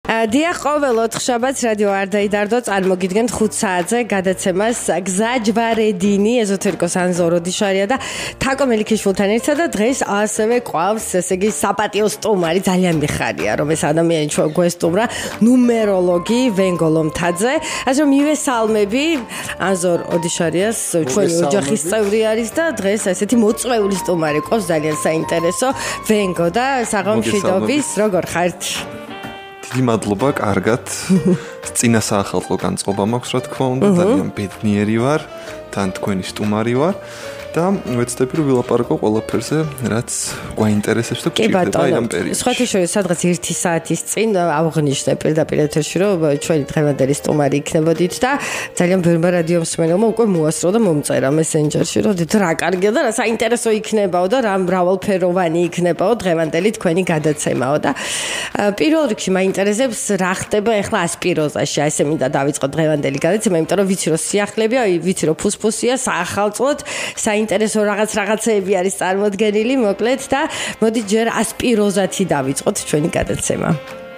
დიახ, ყოველ 4 შაბათს რადიო არ დაიდარდო წარმოგიდგენთ 5 საათზე გადაცემას გზაჯვარედინი ეზოთერიკოს ანზო როდიშარია და თაკო მელიქიშვილთან ერთად და დღეს ასევე ყავს ესე იგი საპატიო სტუმარი ძალიან მიხარია რომ ეს ადამიანი ჩვენ გვესტუმრა ნუმეროლოგი ვენგო ლომთაძე ასე რომ მივესალმები ანზო როდიშარიას ჩვენი ოჯახის წევრი არის და დღეს ესეთი მოწვეული სტუმარი ყავს ძალიან საინტერესო ვენგო და საღამოშვიდობის როგორ ხართ დიდი მადლობა, კარგად. წინა საახალწლო განწყობა მაქვს, რა თქმა უნდა, ძალიან ბედნიერი ვარ, თან თქვენი სტუმარი ვარ და ვეცდები რომ ვილაპარაკო ყველაფერზე, რაც გვაინტერესებს და გვჭირდება ამ პერიოდში. სხვათა შორის სადღაც 1 საათის წინ აღვნიშნე პირდაპირ ეთერში რომ ჩვენი დღევანდელი სტუმარი იქნებოდით და ძალიან ბევრმა რადიო მსმენელმა უკვე მოასწრო და მომწერა მესენჯერში რომ რა კარგია და რა საინტერესო იქნებაო და რა მრავალფეროვანი იქნებაო დღევანდელი თქვენი გადაცემაო და პირველ რიგში მაინტერესებს რა ხდება ახლა ასპიროზაში, ასე მინდა დავიწყო დღევანდელი გადაცემა, იმიტომ რომ ვიცი რომ სიახლებია, ვიცი რომ ფუსფუსია, საახალწლოდ საინტერესო რაღაცეები არის წარმოდგენილი, მოკლედ და მოდი ჯერ ასპიროზათი დავიწყოთ ჩვენი გადაცემა.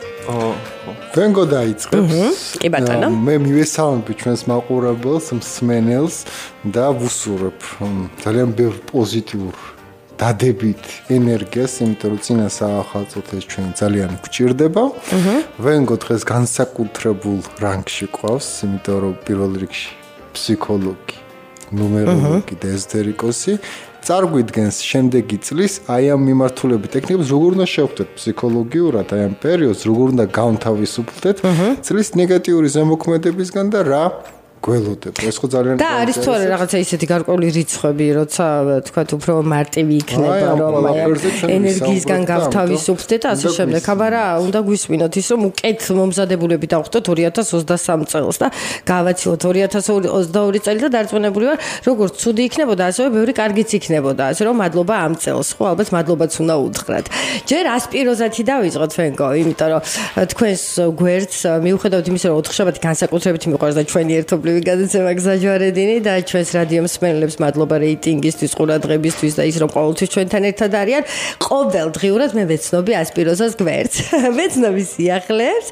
ვენგო დაიწყებს. კი ბატონო. მე მივესალმები ჩვენს მაყურებელს, მსმენელს და ვუსურებ ძალიან ბევრ პოზიტიურ დადებით ენერგიას, იმიტომ რომ წინა საახალწლოდ ეს ჩვენ ძალიან გვჭირდება. ვენგო დღეს განსაკუთრებულ რანგში ყავს, იმიტომ რომ პირველ რიგში ფსიქოლოგი, ნუმეროლოგი და ეზოთერიკოსი წარგვიდგენს შემდეგი წლის აი ამ მიმართულებით ტექნიკებს როგორ უნდა შევხვდეთ ფსიქოლოგიურად აი ამ პერიოდს როგორ უნდა გავთავისუფლდეთ წლის ნეგატიური ზემოქმედებისგან და რა გველოდებ. ეს ხო ძალიან და არის თუ არა რაღაცა ისეთი გარკვეული რიცხვები, როცა თქვა უფრო მარტივი იქნება, რომ ენერგიისგან გავთავისუფლდეთ და ასე შემდეგ. აბარა, უნდა გვისმინოთ ის, რომ უკეთ მომზადებულები დავხდოთ 2023 წელს და გავაცილოთ 2022 წელი და დარწმუნებული ვარ, როგორც ცუდი იქნებოდა, ასევე ბევრი კარგიც იქნებოდა. ასე რომ მადლობა ამ წელს. ხო, ალბათ მადლობაც უნდა უთხრათ. ჯერ ასპიროზათი დავიწყოთ ვენგო, იმიტომ რომ თქვენს გვერდს მიუხედავად იმისა, რომ 4 შაბათი განსაკუთრებით მიყვარს და ჩვენი ერთობლივი გადაცემა გზაჯვარედინი და ჩვენს რადიო მსმენელებს მადლობა რეიტინგისთვის, ყურადღებისთვის და ის რომ ყოველთვის ჩვენთან ერთად არიან. ყოველდღიურად მე ვეცნობი ასპიროზას გვერდს. ვეცნობი სიახლეებს.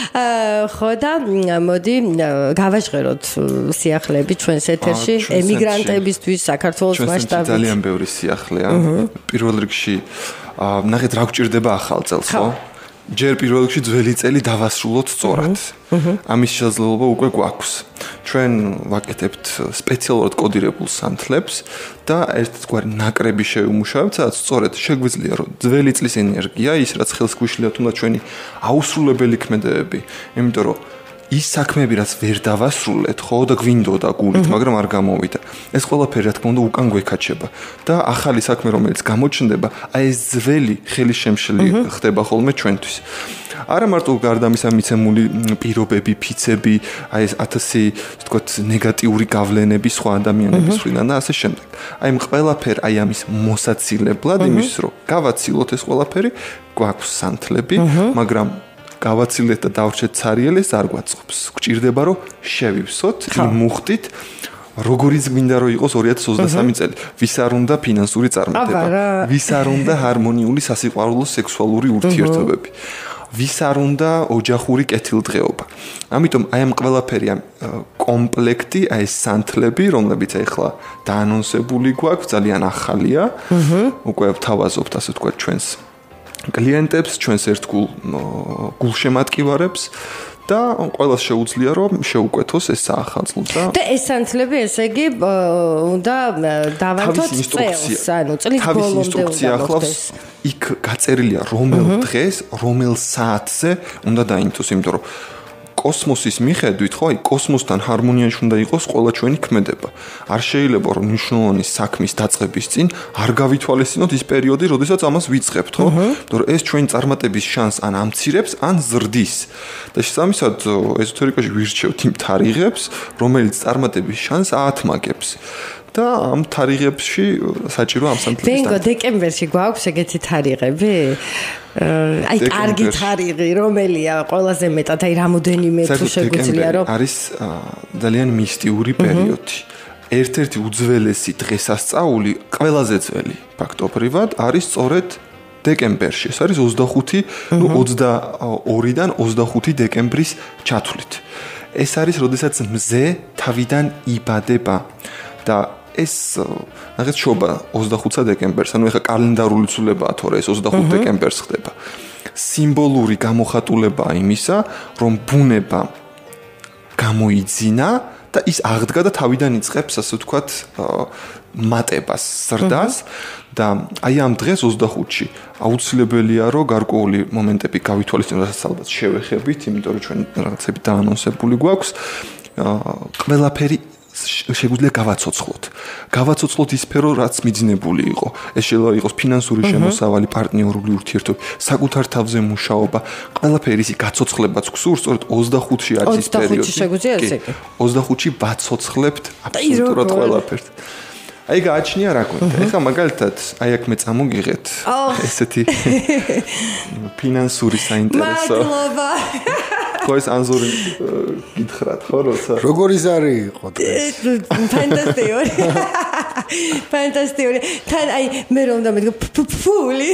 ხო და მოდი გავაჟღეროთ სიახლეები ჩვენს ეთერში ემიგრანტებისთვის საქართველოს მასშტაბით. ძალიან ბევრი სიახლეა. პირველ რიგში ნახეთ რა გვჭირდება ახალ წელს, ხო? ჯერ პირველ რიგში ძველი წელი დავასრულოთ სწორად. ამის შესაძლებლობა უკვე გვაქვს. ჩვენ ვაკეთებთ სპეციალურად კოდირებულ სანთლებს და ერთგვარი ნაკრები შევიმუშავებთ, სადაც სწორედ შეგვიძლია რომ ძველი წლის ენერგია, ის რაც ხელს გვიშლია თუნდაც ჩვენი აუსრულებელი ქმედებები, იმიტომ რომ ის საქმეები რაც ვერ დავასრულეთ, ხო და გვინდოდა გულით, მაგრამ არ გამოვიდა. ეს ყველაფერი რა თქმა უნდა უკან გვეკაჩება და ახალი საქმე რომელიც გამოჩნდება, აი ეს ძველი ხელისშემშლი ხდება ხოლმე ჩვენთვის. არა მარტო გარდამისა მიცემული პირობები, ფიცები, აი ეს 1000 ვთქვათ ნეგატიური გავლენები სხვა ადამიანების მხრიდან და ასე შემდეგ. აი ამ ყველაფერ აი ამის მოსაცილებლად იმის რომ გავაცილოთ ეს ყველაფერი, გვაქვს სანთლები, მაგრამ გავაცილეთ და დავრჩეთ ცარიელი ეს არ გვაწყობს. გვჭირდება რომ შევივსოთ, იმუხტით როგორიც გვინდა რომ იყოს 2023 წელი. ვის არ უნდა ფინანსური წარმატება, ვის არ უნდა ჰარმონიული სასიყვარულო სექსუალური ურთიერთობები. ვის არ უნდა ოჯახური კეთილდღეობა. ამიტომ აი ამ ყველაფერი ამ კომპლექტი, აი ეს სანთლები, რომლებიც ახლა დაანონსებული გვაქვს, ძალიან ახალია. უკვე ვთავაზობთ ასე ვთქვათ ჩვენს კლიენტებს, ჩვენს ერთგულ გულშემატკივარებს და ყველას შეუძლია რომ შეუკვეთოს ეს საახალწლო და ეს სანთლები ესე იგი უნდა დავანთოთ წელს, ანუ წლის ბოლომდე უნდა მოხდეს. იქ გაწერილია რომელ დღეს, რომელ საათზე უნდა დაინთოს, იმიტომ რომ კოსმოსის მიხედვით, ხო, აი კოსმოსთან ჰარმონიაში უნდა იყოს ყველა ჩვენი ქმედება. არ შეიძლება რომ მნიშვნელოვანი საქმის დაწყების წინ არ გავითვალისწინოთ ის პერიოდი, როდესაც ამას ვიწყებთ, ხო? იმიტომ რომ ეს ჩვენი წარმატების შანსს ან ამცირებს, ან ზრდის. და შესაბამისად ეზოთერიკაში ვირჩევთ იმ თარიღებს, რომელიც წარმატების შანსს აათმაგებს. და ამ თარიღებში საჭირო ამ სანთლების ვენგო დეკემბერში გვაქვს ეგეთი თარიღები? აი კარგი თარიღი რომელია ყველაზე მეტად აი რამოდენიმე თუ შეგვიძლია რომ არის ძალიან მისტიური პერიოდი. ერთ-ერთი უძველესი დღესასწაული, ყველაზე ძველი ფაქტობრივად არის სწორედ დეკემბერში. ეს არის 25, 22-დან 25 დეკემბრის ჩათვლით. ეს არის, როდესაც მზე თავიდან იბადება და ეს რაღაც შობა 25 დეკემბერს, ანუ ეხა კალენდარული ცვლილებაა, თორე ეს 25 დეკემბერს ხდება. სიმბოლური გამოხატულებაა იმისა, რომ ბუნება გამოიძინა და ის აღდგა და თავიდან იწყებს, ასე ვთქვათ, მატებას, ზრდას და აი ამ დღეს 25-ში აუცილებელია, რომ გარკვეული მომენტები გავითვალისწინოთ, რასაც ალბათ შევეხებით, იმიტომ რომ ჩვენ რაღაცები დაანონსებული გვაქვს, ყველაფერი შეგვიძლია გავაცოცხლოთ. გავაცოცხლოთ ის სფერო, რაც მიძინებული იყო. ეს შეიძლება იყოს ფინანსური შემოსავალი, პარტნიორული ურთიერთობები, საკუთარ თავზე მუშაობა, ყველაფერი ისი გაცოცხლებაც გსურს, სწორედ 25-ში არის ის პერიოდი. 25-ში შეგვიძლია ესე. 25-ში ვაცოცხლებთ აბსოლუტურად ყველაფერს. აი გააჩნია რა გვქონდა. ეხლა მაგალითად, აი აქ მე წამოგიღეთ ესეთი ფინანსური საინტერესო. მადლობა. ხო ეს ანზორი გითხრათ ხო როცა როგორი ზარი იყო დღეს ფანტასტიკური ფანტასტიკური თან აი მე რომ და მეთქო ფული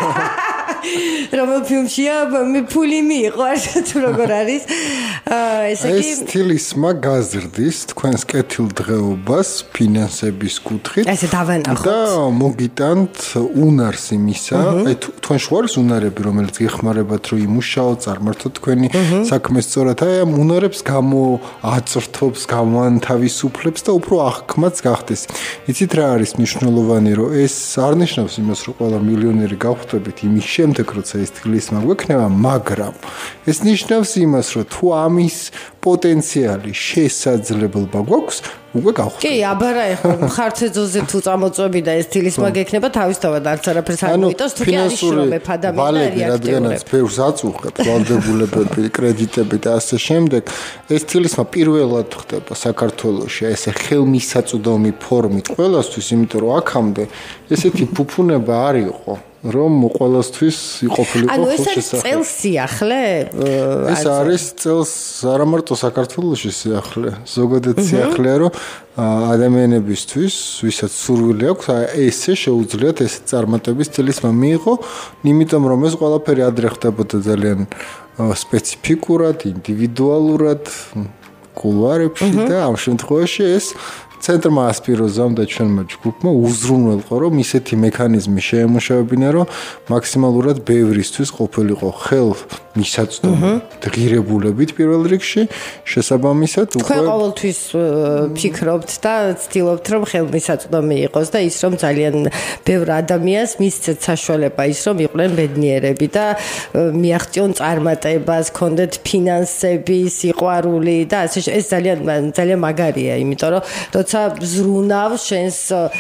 რომელ ფილმშია მე ფული მიყვარს თუ როგორ არის ესე კი ეს სტილისმა გაზრდის თქვენს კეთილდღეობას ფინანსების კუთხით ესე დავანახოთ და მოგიტანთ უნარს იმისა აი თქვენ შუარს უნარები რომელიც გეხმარებათ რომ იმუშაოთ წარმართოთ თქვენი საქმე სწორად აი ამ უნარებს გამოაწრთობს გამოანთავისუფლებს და უფრო აღქმაც გახდეს იცით რა არის მნიშვნელოვანი რომ ეს არ ნიშნავს იმას რომ ყველა მილიონერი გავხდებით იმის შემდეგ როცა ეს თლისმა გვექნება მაგრამ ეს ნიშნავს იმას რომ თუ ამის პოტენციალი შესაძლებლობა გვაქვს უკვე გავხდეთ. კი, აბარა ეხლა მხარცეძოზე თუ წამოწვევი და ეს თილისმა გექნება თავისთავად არც არაფერს არ მოიტოს თუ კი არის შრომებ ადამიანი და რადგანაც ბევრს აწუხებს ვალდებულებები, კრედიტები და ასე შემდეგ, ეს თილისმა პირველად ხდება საქართველოში ესე ხელმისაწვდომი ფორმით ყველასთვის, იმიტომ რომ აქამდე ესეთი ფუფუნება არ იყო. რომ ყველასთვის იყოფილიყო ანუ ეს არის წელს სიახლე? ეს არის წელს არა მარტო საქართველოში სიახლე, ზოგადად სიახლეა, რომ ადამიანებისთვის, ვისაც სურვილი აქვს, ესე შეუძლიათ ეს წარმატების წელს მიიღო, იმიტომ რომ ეს ყველაფერი ადრე ხდებოდა ძალიან სპეციფიკურად, ინდივიდუალურად, კულუარებში და ამ შემთხვევაში ეს ცენტრმა ასპიროზამ და ჩვენმა ჯგუფმა უზრუნველყო რომ ისეთი მექანიზმი შეემუშავებინა რომ მაქსიმალურად ბევრისთვის ყოფილიყო ხელმისაწვდომი ღირებულებით პირველ რიგში შესაბამისად უკვე ყოველთვის ფიქრობთ და ცდილობთ რომ ხელმისაწვდომი იყოს და ის რომ ძალიან ბევრ ადამიანს მისცეთ საშუალება ის რომ იყვნენ ბედნიერები და მიაღწიონ წარმატებას, კონდეთ ფინანსები, სიყვარული და ასე ეს ძალიან მაგარია, იმიტომ რომ ზრუნავს შენს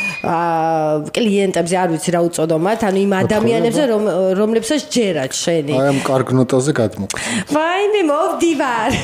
კლიენტებზე, არ ვიცი რა უწოდომათ, ანუ იმ ადამიანებზე, რომლებსაც ჯერათ შენი. აი ამ კარგ ნოტაზე გადმოგწევ. ვაიმე, მოვდივარ.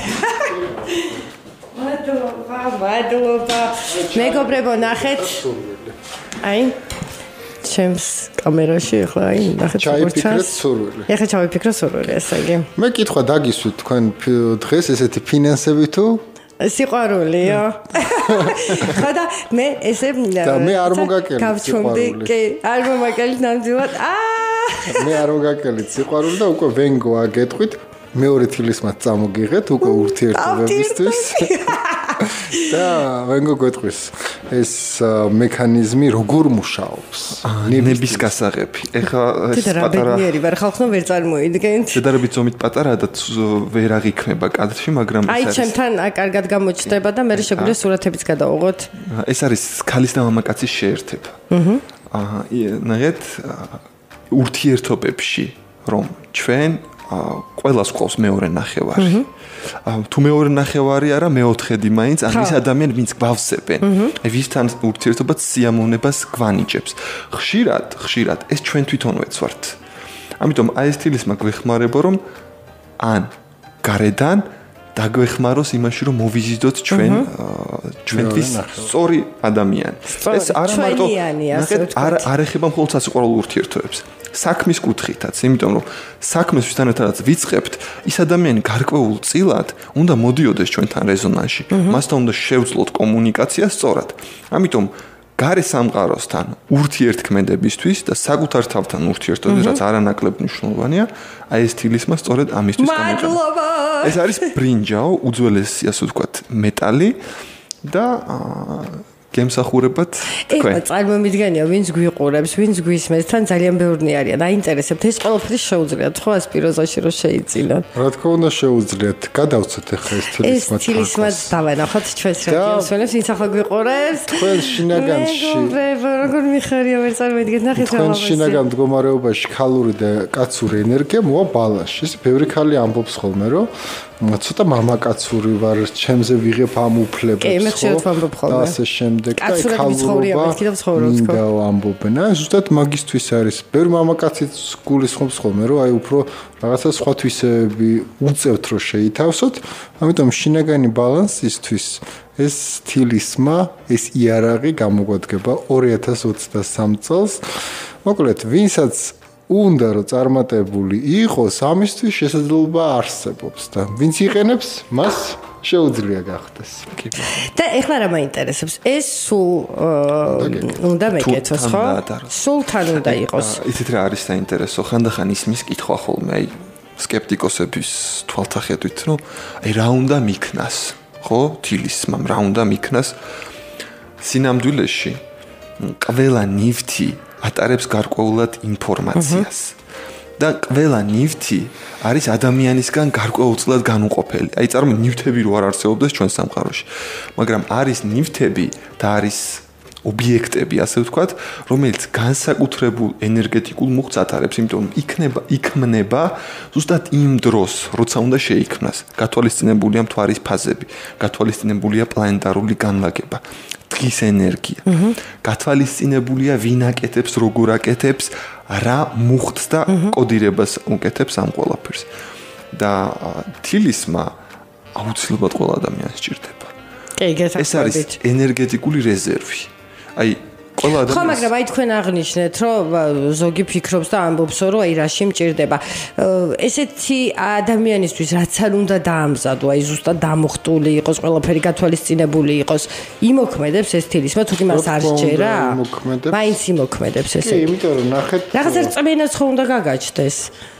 მადლობა. მეგობრებო, ნახეთ. აი ჩემს კამერაში ახლა აი ნახეთ როგორ ჩანს. ეხლა ჩავიფიქრე სურვილი, ესე იგი. მე კითხვა დაგისვით თქვენ დღეს ესეთი ფინანსები თუ სიყვარულიო. ხოდა მე ესე და მე არ მოგაკელით გავჩომდი, კი, არ მომაკელით ნამდვილად. მე არ მოგაკელით სიყვარული და უკვე ვენგო აგეტყვით. მეორე თილისმაც წამოგიღეთ უკვე ურთიერთობებისთვის. და ვენგო გეტყვის ეს მექანიზმი როგორ მუშაობს? ნების გასაღები. ეხლა ეს პატარა ბედნიერი ვარ, ხალხო ვერ წარმოიდგენთ. შედარებით ზომით პატარა და ვერ აღიქმება კადრში, მაგრამ აი ჩემთან კარგად გამოჩნდება და მე შეგვიძლია სურათებიც გადავიღოთ. ეს არის ქალის და მამაკაცის შეერთება. ნახეთ ურთიერთობებში რომ ჩვენ ყველას ყავს მეორე ნახევარი. თუ მეორე ნახევარი არა, მეოთხედი მაინც ან ის ადამიანი, ვინც გვავსებენ. ვისთან ურთიერთობაც სიამოვნებას გვანიჭებს. ხშირად ეს ჩვენ თვითონვეც ვართ. ამიტომ აი ეს თილისმა გვეხმარება რომ ან გარედან დაგვეხმაროს იმაში რომ მოვიზიდოთ ჩვენთვის სწორი ადამიანი. ეს არა მარტო არ ეხება მხოლოდ სასიყვარულო ურთიერთობებს. საქმის კუთხითაც, იმიტომ რომ საქმეს ვისთანაც ვიწყებთ, ის ადამიანი გარკვეულ წილად უნდა მოდიოდეს ჩვენთან რეზონანსში. მასთან უნდა შევძლოთ კომუნიკაცია სწორად. ამიტომ გარე სამყაროსთან ურთიერთქმედებისთვის და საკუთარ თავთან ურთიერთობისთვის, რაც არანაკლებ მნიშვნელოვანია, აი ეს თილისმა სწორედ ამისთვის გამოიყენება. ეს არის ბრინჯაო, უძველესი, ასე ვთქვათ, მეტალი და გემსახურებად თქვენ. წარმომიდგენია, ვინც გვიყურებს, ვინც გვისმენს, თან ძალიან ბევრნი არიან. აინტერესებთ ეს ყველაფერი შეუძლიათ ხო ასპიროზაში რომ შეიწილოთ? რა თქმა უნდა შეუძლიათ. გადავცეთ ახლა ეს თილისმაც. ეს თილისმაც დავანახოთ ჩვენს რადიოსმენებს, ვინც ახლა გვიყურებს. თქვენ შინაგანში. როგორ მიხარია ვერ წარმოვიდგენთ ნახეთ რა. თქვენ შინაგან მდგომარეობაში ქალური და კაცური ენერგია მოვა ბალანსში. ეს ბევრი ხალი ამბობს ხოლმე, რომ ცოტა მამაკაცური ვარ, ჩემზე ვიღებ ამ უფლებებს. კი, მე ხშირად ვამბობ ხოლმე. და ასე შემდეგ. კაცურად ვიცხოვრია, მეთქი და ვცხოვრობ თქო. მინდა ამბობენ. ზუსტად მაგისთვის არის. ბევრი მამაკაციც გულისხმობს ხოლმე, რომ აი უფრო რაღაცა სხვა თვისებები უწევთ რომ შეითავსოთ. ამიტომ შინაგანი ბალანსისთვის ეს თილისმა, ეს იარაღი გამოგვადგება 2023 წელს. მოკლედ, ვინცაც უნდა რომ წარმატებული იყოს, ამისთვის შესაძლებლობა არსებობს და ვინც იყენებს, მას შეუძლია გახდეს. და ეხლა რა მაინტერესებს? ეს სულ უნდა მეკეთოს, ხო? სულ თან უნდა იყოს. იცით რა არის საინტერესო? ხანდახან ისმის კითხვა ხოლმე, აი სკეპტიკოსების თვალსაჩინით, რომ აი რა უნდა მიქნას, ხო? თილისმამ რა უნდა მიქნას? სინამდვილეში ყველა ნივთი ატარებს გარკვეულად ინფორმაციას. და ყველა ნივთი არის ადამიანისგან გარკვეულწილად განუყოფელი. აი წარმოიდგინეთ ნივთები რო არ არსებობდეს ჩვენ სამყაროში. მაგრამ არის ნივთები და არის ობიექტები, ასე ვთქვათ, რომელიც განსაკუთრებულ ენერგეტიკულ მუხტს ატარებს, იმიტომ რომ იქმნება ზუსტად იმ დროს, როცა უნდა შეიქმნას. გათვალისწინებულია მთვარის ფაზები, გათვალისწინებულია პლანეტარული განლაგება. დღის ენერგია. გათვალისწინებულია ვინ აკეთებს, როგორ აკეთებს, რა მუხტს და კოდირებას უკეთებს ამ ყველაფერს. და თილისმა აუცილებლად ყველა ადამიანს სჭირდება. ეს არის ენერგეტიკული რეზერვი. აი ყველა ადამიანს. ხო, მაგრამ აი თქვენ აღნიშნეთ, რომ ზოგი ფიქრობს და ამბობს, რომ აი რაში მჭირდება. ესეთი ადამიანისთვის რაც არ უნდა დაამზადო, აი ზუსტად დამუხტული იყოს, ყველაფერი გათვალისწინებული იყოს, იმოქმედებს ეს თილისმა, თუ იმას არ სჯერა? მაინც იმოქმედებს ესე. კი, იმიტომ რომ ნახეთ, რაღაცა რწმენაც ხო უნდა გაგაჩნდეს.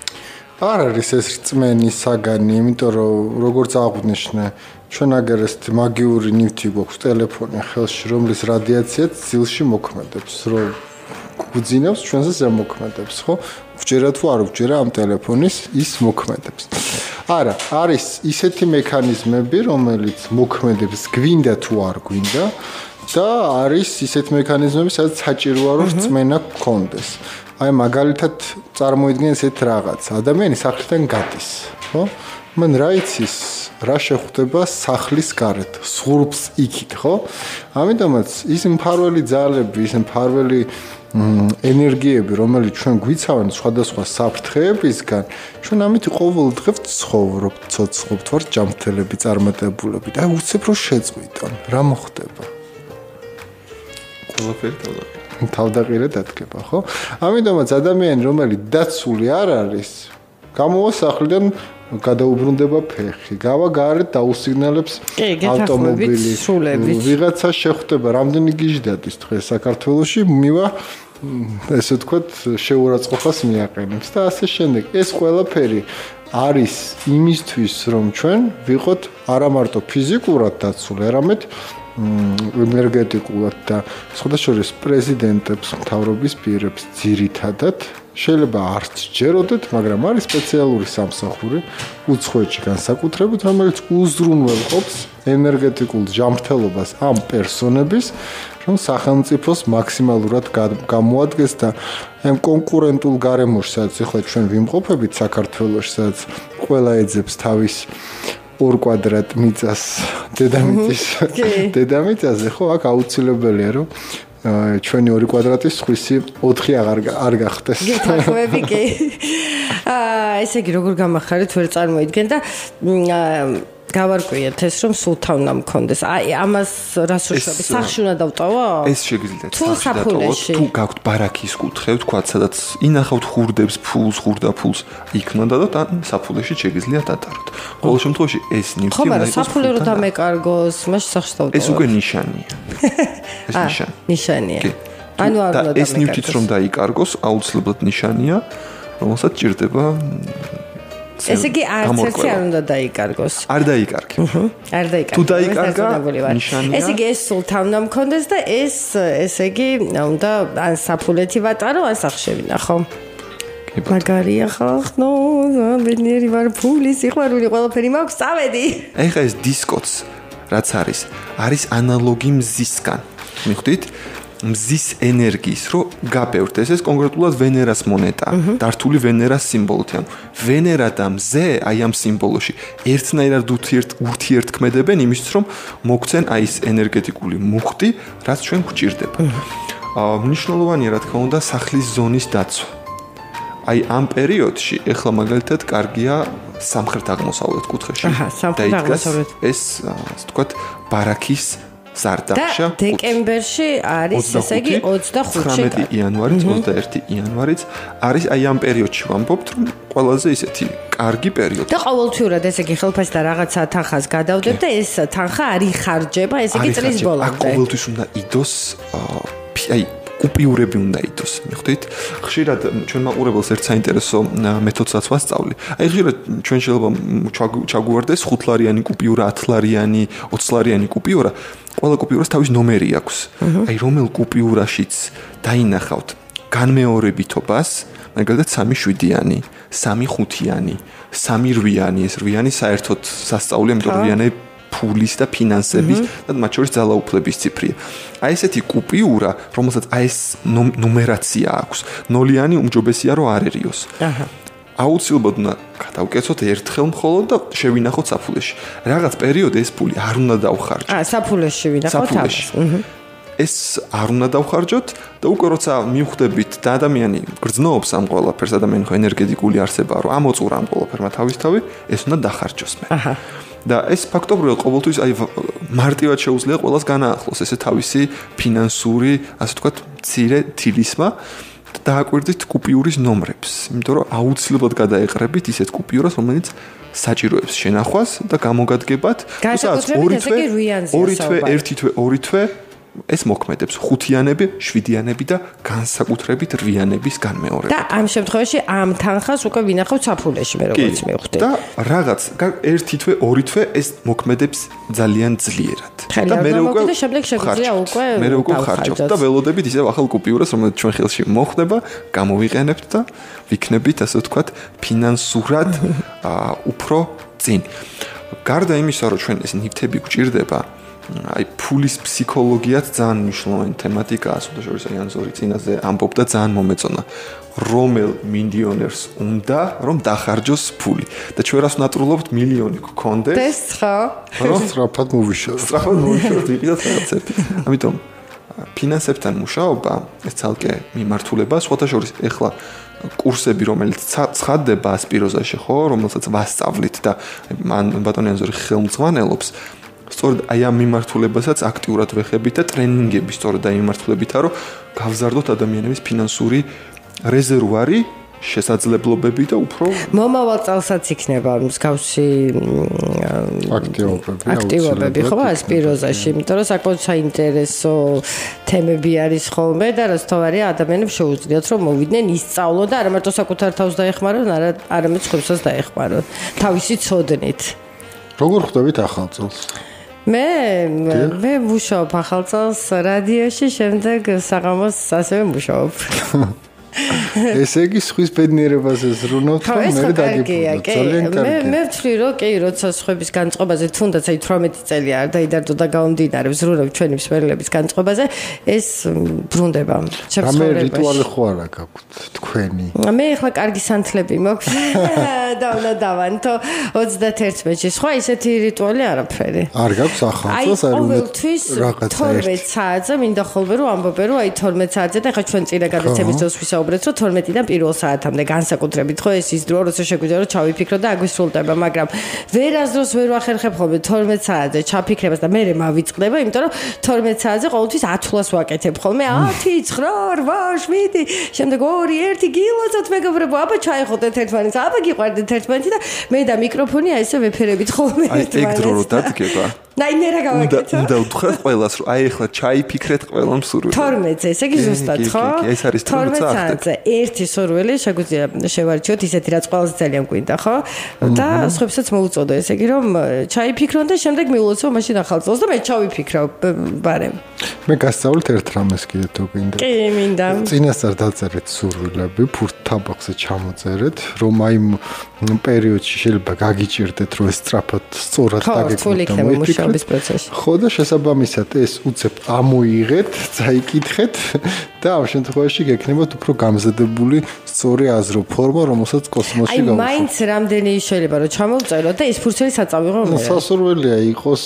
არ არის ეს რწმენის საგანი, იმიტომ რომ როგორც აღვნიშნე, ჩვენ აგერესთ მაგიური ნივთი გვაქვს ტელეფონი ხელში, რომლის რადიაციაც ძილში მოქმედებს, რომ გვძინავს ჩვენზე ზემოქმედებს, ხო? ვჯერა თუ არ ვჯერა ამ ტელეფონის ის მოქმედებს. არა, არის ისეთი მექანიზმები, რომელიც მოქმედებს გვინდა თუ არ გვინდა და არის ისეთი მექანიზმები, სადაც საჭიროა რომ რწმენა გქონდეს. აი მაგალითად წარმოიდგინე ესეთ რაღაც. ადამიანი სახლიდან გადის, ხო? მან რა იცის, რა შეხვდება სახლის გარეთ, სურბს იქით, ხო? ამიტომაც ის მფარველი ძალები, ის მფარველი ენერგიები, რომელიც ჩვენ გვიცავენ სხვადასხვა საფრთხეებისგან, ჩვენ ამით ყოველდღე ვცხოვრობთ, ცოცხლობთ, ვართ ჯანმრთელები, წარმატებულები და უცებ რომ შეწყვიტონ, რა მოხდება? ყველაფერი თავდაყირე დადგება, ხო? ამიტომაც ადამიანი, რომელიც დაცული არ არის, გამოვა სახლიდან გადაუბრუნდება ფეხი, გავა გარეთ დაუსიგნალებს ავტომობილი. ვიღაცა შეხვდება, რამდენი გიჟდადის დღეს საქართველოში, მივა ესე ვთქვათ, შეურაცხყოფას მიაყენებს და ასე შემდეგ. ეს ყველაფერი არის იმისთვის, რომ ჩვენ ვიყოთ არა მარტო ფიზიკურად დაცული, არამედ ენერგეტიკულად და სხვადასხვა პრეზიდენტებს, მთავრობის პირებს ძირითადად შეიძლება არც ჯეროდეთ, მაგრამ არის სპეციალური სამსახური უცხოეთში განსაკუთრებით, რომელიც უზრუნველყოფს ენერგეტიკულ ჯანმრთელობას ამ პერსონების, რომ სახელმწიფოს მაქსიმალურად გამოადგეს და ამ კონკურენტულ გარემოში, სადაც ახლა ჩვენ ვიმყოფებით საქართველოში, სადაც ყველა ეძებს თავის 2 კვადრატ მიწას დედამიწაზე, ხო, აქ აუცილებელია, რომ ჩვენი 2 კვადრატის სხვისი 4 არ გახდეს. გეთანხმები კი. ესე იგი როგორ გამახარეთ ვერ წარმოიდგენ და გავარკვიეთ ეს რომ სულთა უნდა მქონდეს. აი ამას რას უშუალოდ სახში უნდა დავტოვო? ეს შეგიძლიათ სახში დატოვოთ. თუ გაქვთ ბარაქის კუთხე, თქვათ, სადაც ინახავთ ხურდებს, ფულს, ხურდაფულს, იქ უნდა დადოთ, ან საფულეში შეგიძლიათ დატაროთ. ყოველ შემთხვევაში ეს ნივთი უნდა იყოს. ხო, საფულე რო დამეკარგოს, მაშინ სახში დავტოვოთ. ეს უკვე ნიშანია. ეს ნიშანია. ანუ არ უნდა დამეკარგოს. ეს ნივთიც რომ დაიკარგოს, აუცილებლად ნიშანია, რომელსაც ჭირდება ესე იგი არც ერთი არ უნდა დაიკარგოს. არ დაიკარგე. არ დაიკარგე. თუ დაიკარგა, ნიშანია. ესე იგი ეს სულთა უნდა მქონდეს და ესე იგი უნდა ან საფულეთი ვატარო, ან სახში ვინახო. მაგარია ხალხო, ბედნიერი ვარ, ფული, სიყვარული, ყველაფერი მაქვს, წავედი. ეხლა ეს დისკოც რაც არის ანალოგი მზისგან. მიხვდით? მზის ენერგიის რო გაბევრთ ეს კონკრეტულად ვენერას მონეტა დართული ვენერას სიმბოლოთი ანუ ვენერა და მზე აი ამ სიმბოლოში ერთნაირად ურთიერთქმედებენ იმისთვის რომ მოგცენ აი ეს ენერგეტიკული მუხტი რაც ჩვენ გვჭირდება მნიშვნელოვანია რა თქმა უნდა სახლის ზონის დაცვა აი ამ პერიოდში ეხლა მაგალითად კარგია სამხრეთ აღმოსავლეთ კუთხეში ეს ასე ვთქვათ ბარაქის ზარდახშა და დეკემბერში არის ესე იგი 25-ში 19 იანვარიც 21 იანვარიც არის აი ამ პერიოდში ვამბობთ რომ ყველაზე ისეთი კარგი პერიოდი და ყოველთვიურად ესე იგი ხელფასი და რაღაცა თანხას გადავდებ და ეს თანხა არ იხარჯება ესე იგი წლის ბოლომდე ყოველთვის უნდა იდოს აი კუპიურები უნდა იდოს მიხვდით ხშირად ჩვენ მაყურებელს ერთ საინტერესო მეთოდსაც ვასწავლი აი ხშირად ჩვენ შეიძლება ჩაგვუვარდეს 5 ლარიანი კუპიურა 10 ლარიანი 20 ლარიანი კუპიურა ყველა კუპიურას თავის ნომერი აქვს აი რომელ კუპიურაშიც დაინახავთ განმეორებითობას მაგალითად 3-7-იანი 3-5-იანი 3-8-იანი ეს 8-იანი საერთოდ სასწაულია იმიტომ რომ 8-იანი ფულის და ფინანსების და მათ შორის ძალაუფლების ციფრია. აი ესეთი კუპიურა, რომელსაც აი ეს ნუმერაცია აქვს, 0-იანი უმჯობესია რომ არერიოს. აუცილებლად უნდა გადავკეცოთ ერთხელ მხოლოდ და შევინახოთ საფულეში. რაღაც პერიოდი ეს ფული არ უნდა დავხარჯოთ. საფულეში ვინახოთ ამას. ეს არ უნდა დავხარჯოთ და უკვე როცა მივხვდებით და ადამიანი გრძნობს ამ ყველაფერს, ადამიანი ხო ენერგეტიკული არსებაა, რომ ამოწურა ამ ყველაფერმა თავისთავად, ეს უნდა დახარჯოს მე. და ეს ფაქტობრივად ყოველთვის აი მარტივად შეუძლია ყველას განაახლოს ესე თავისი ფინანსური, ასე ვთქვათ, მცირე თილისმა და დააკვირდით კუპიურის ნომრებს, იმიტომ რომ აუცილებლად გადაეყრებით ისეთ კუპიურას, რომელიც საჭიროებს შენახვას და გამოგადგებათ, ორი თვე ეს მოქმედებს 5-იანები, 7-იანები და განსაკუთრებით 8-იანების განმეორება. და ამ შემთხვევაში ამ თანხას უკვე ვინახავთ საფულეში მე როგორც მივხვდი. და რაღაც 1 თვე, 2 თვე ეს მოქმედებს ძალიან ძლიერად. და მე უკვე შემდეგ შეგვიძლია უკვე ხარჯავთ და ველოდებით ისევ ახალ კუპიურას, რომელიც ჩვენ ხელში მოხდება, გამოვიყენებთ და ვიქნებით ასე ვთქვათ ფინანსურად უფრო წინ. გარდა იმისა, რომ ჩვენ ეს ნივთები გვჭირდება აი ფულის ფსიქოლოგიაც ძალიან მნიშვნელოვანი თემატიკაა, სულთაშორის იანზორი წინაზე ამბობდა ძალიან მომეწონა. რომელ მილიონერს უნდა რომ დახარჯოს ფული და ჩვენ რას ნატრულობთ მილიონი გქონდეს? ეს ხო? რომ სწრაფად მოვიშოროთ. ვიყიდოთ რაღაცები. ამიტომ ფინანსებთან მუშაობა ეს ცალკე მიმართულება, სულთაშორის ეხლა კურსები რომელიც ცხადდება ასპიროზაში ხო, რომელსაც ვასწავლით და მან ბატონი იანზორი ხელმძღვანელობს სწორედ აი ამ მიმართულებასაც აქტიურად ვეხებით და ტრენინგები სწორედ აი მიმართულებითა რომ გავზარდოთ ადამიანების ფინანსური რეზერვარი, შესაძლებლობები და უფრო მომავალ წელსაც იქნება მსგავსი აქტივობები ხო ასპიროზაში, იმიტომ რომ საკმაოდ საინტერესო თემები არის ხოლმე და რასთავარია ადამიანებს შეუძლიათ რომ მოვიდნენ ისწავლონ და არა მარტო საკუთარ თავს დაეხმარონ, არამედ სხვებსაც დაეხმარონ თავისი ცოდნით. როგორ ხვდებით ახალ წელს? მე ვუშაობ ახალ წელს რადიოში, შემდეგ საღამოს ასევე ვუშაობ. ესე იგი სხვის ბედნიერებაზე ზრუნავთ და მე დაგიბრუნოთ. ძალიან კარგი. მე ვთვლი რომ კი, როცა სხვების განწყობაზე თუნდაც აი 18 წელი არ დაიდარდო და გამომდინარე ვზრუნავ ჩვენი მსმენელების განწყობაზე, ეს ბრუნდება ჩემს ცხოვრებაში. რამე რიტუალი ხო არა გაქვთ თქვენი? მე ახლა კარგი სანთლები მაქვს და უნდა დავანთო 31-ში. სხვა ისეთი რიტუალი არაფერი. არ გაქვს ახალ წელს არ უნდა რაღაცა 12 საათზე მინდა ხოლმე რომ ამბობე რომ აი 12 საათზე და ხა ჩვენ წინა გადაცემის დროს ვისაუბრეთ ვისაუბრეთ, რომ 12-დან პირველ საათამდე განსაკუთრებით ხო ეს ის დრო, როცა შეგვიძლია რომ ჩავიფიქრო და აგვისრულდება, მაგრამ ვერასდროს ვერ ვახერხებ ხოლმე 12 საათზე ჩაფიქრებას და მე მავიწყდება, იმიტომ რომ 12 საათზე ყოველთვის 10-ლას ვაკეთებ ხოლმე 10, 9, 8, 7, შემდეგ 2, 1 გილოცოთ მეგობრებო, აბა ჩაიხოდეთ ერთმანეთს, აბა გიყვარდეთ ერთმანეთი და მე და მიკროფონი აი ესე ვეფერებით ხოლმე ერთმანეთს. აი ეგ დრო რო დადგება. მე რა გავაკეთო? უნდა უთხრათ ყველას რომ აი ახლა ჩაიფიქრეთ ყველამ სურვილი. 12-ზე, ესე იგი ზუსტად ხო? ეს არის 12 საათზე. ერთი სურვილი შეგვიძლია შევარჩიოთ ისეთი რაც ყველაზე ძალიან გვინდა, ხო? და სხვებსაც მოუწოდო, ესე იგი რომ ჩაიფიქრონ და შემდეგ მიულოცო მაშინ ახალ წელს და მე ჩავიფიქრა ბარემ. მე გასწავლეთ ერთ რამეს კიდე თუ გინდა. კი, მინდა. წინასწარ დაწერეთ სურვილები, ფურთაბახზე ჩამოწერეთ, რომ აი პერიოდში შეიძლება გაგიჭირდეთ, რომ ეს სწრაფად სწორად დაგეკეთოთ. ხო და შესაბამისად ეს უცებ ამოიღეთ, წაიკითხეთ და ამ შემთხვევაში გექნებათ უფრო გამზადებული სწორი აზრო ფორმა, რომელსაც კოსმოსში გავუშვით. აი მაინც რამდენი შეიძლება რომ ჩამოვწეროთ და ეს ფურცელი საწავიღო მე. სასურველია იყოს